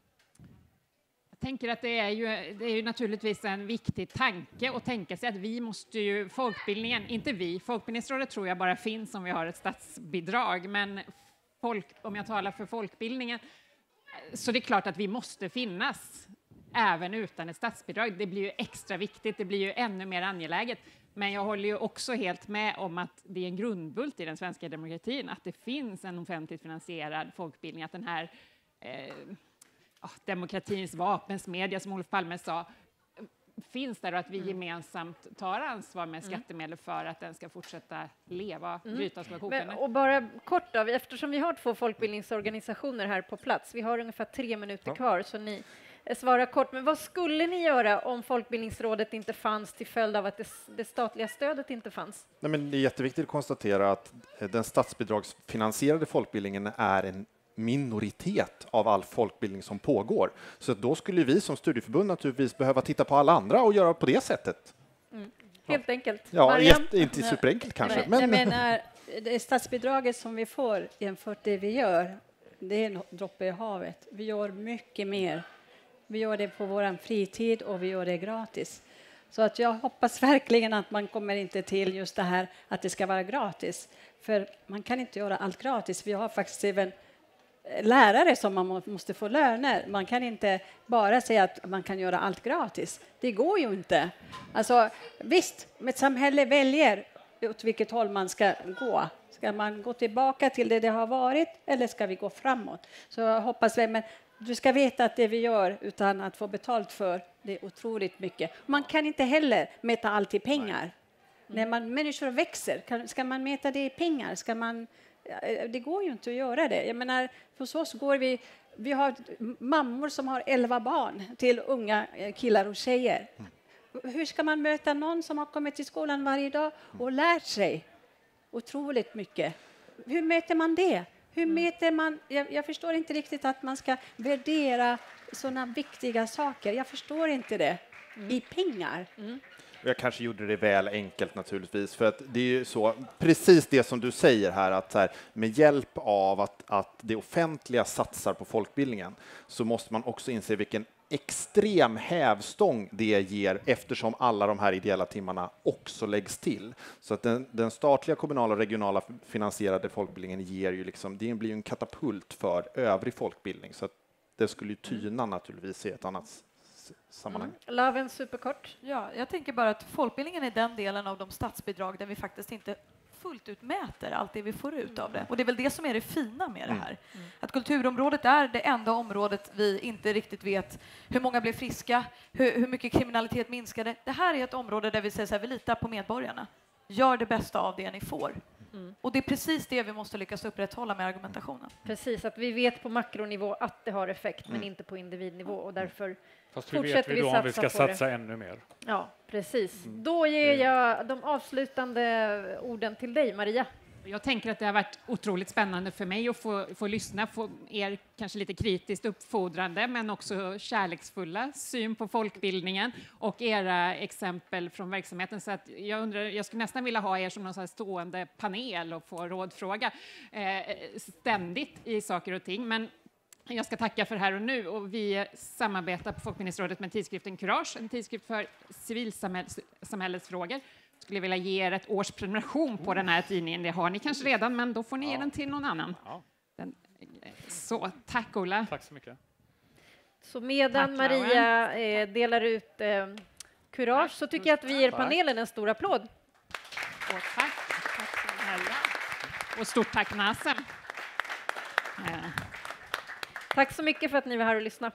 S1: Jag tänker att det är ju naturligtvis en viktig tanke att tänka sig att vi måste ju, folkbildningen, inte vi, Folkbildningsrådet tror jag bara finns om vi har ett statsbidrag, men om jag talar för folkbildningen, så det är klart att vi måste finnas även utan ett statsbidrag. Det blir ju extra viktigt, det blir ju ännu mer angeläget. Men jag håller ju också helt med om att det är en grundbult i den svenska demokratin, att det finns en offentligt finansierad folkbildning, att den här demokratins vapensmedja, som Olof Palme sa, finns där och att vi gemensamt tar ansvar med skattemedel för att den ska fortsätta leva, brytas med kokarna.
S2: Och bara kort då, eftersom vi har 2 folkbildningsorganisationer här på plats, vi har ungefär 3 minuter kvar, så ni svara kort, men vad skulle ni göra om Folkbildningsrådet inte fanns till följd av att det statliga stödet inte fanns?
S7: Nej, men det är jätteviktigt att konstatera att den statsbidragsfinansierade folkbildningen är en minoritet av all folkbildning som pågår. Så då skulle vi som studieförbund naturligtvis behöva titta på alla andra och göra på det sättet.
S2: Helt enkelt.
S7: Ja, inte superenkelt kanske.
S6: Men jag menar, det statsbidraget som vi får jämfört det vi gör, det är en droppe i havet. Vi gör mycket mer. Vi gör det på vår fritid och vi gör det gratis. Så att jag hoppas verkligen att man kommer inte till just det här att det ska vara gratis. För man kan inte göra allt gratis. Vi har faktiskt även lärare som man måste få löner. Man kan inte bara säga att man kan göra allt gratis. Det går ju inte. Alltså, visst, ett samhälle väljer åt vilket håll man ska gå. Ska man gå tillbaka till det har varit eller ska vi gå framåt? Så jag hoppas men du ska veta att det vi gör utan att få betalt för det är otroligt mycket. Man kan inte heller mäta allt i pengar. När människor växer, ska man mäta det i pengar? Det går ju inte att göra det. Jag menar, hos oss går vi har mammor som har 11 barn till unga killar och tjejer. Hur ska man möta någon som har kommit till skolan varje dag och lärt sig otroligt mycket? Hur mäter man det? Hur mäter man? Jag förstår inte riktigt att man ska värdera sådana viktiga saker. Jag förstår inte det i pengar.
S7: Jag kanske gjorde det väl enkelt naturligtvis, för att det är ju så, precis det som du säger här, att så här, med hjälp av att det offentliga satsar på folkbildningen så måste man också inse vilken extrem hävstång det ger eftersom alla de här ideella timmarna också läggs till. Så att den statliga, kommunala och regionala finansierade folkbildningen ger ju liksom, det blir ju en katapult för övrig folkbildning, så att det skulle ju tyna naturligtvis i ett annat sammanhang.
S2: Laven, superkort.
S5: Ja, jag tänker bara att folkbildningen är den delen av de statsbidrag där vi faktiskt inte fullt ut mäter allt det vi får ut av det. Och det är väl det som är det fina med det här. Att kulturområdet är det enda området vi inte riktigt vet hur många blev friska, hur mycket kriminalitet minskade. Det här är ett område där vi säger så här, vi litar på medborgarna. Gör det bästa av det ni får. Och det är precis det vi måste lyckas upprätthålla med argumentationen.
S2: Precis, att vi vet på makronivå att det har effekt, men inte på individnivå. Och därför
S4: fast hur vet vi då om vi ska satsa ännu mer?
S2: Ja, precis. Då ger jag de avslutande orden till dig, Maria.
S1: Jag tänker att det har varit otroligt spännande för mig att få lyssna, få er kanske lite kritiskt uppfordrande men också kärleksfulla syn på folkbildningen och era exempel från verksamheten. Så att jag skulle nästan vilja ha er som någon så här stående panel och få rådfråga ständigt i saker och ting. Men jag ska tacka för här och nu, och vi samarbetar på Folkbildningsrådet med tidskriften Kurage, en tidskrift för civilsamhällesfrågor. Skulle vilja ge er ett års prenumeration på den här tidningen. Det har ni kanske redan, men då får ni ge den till någon annan. Så, tack Ola.
S4: Tack så mycket.
S2: Så medan Maria delar ut Kurage så tycker jag att vi ger panelen en stor applåd.
S1: Och tack snälla. Och stort tack Nasem.
S2: Tack så mycket för att ni var här och lyssnade.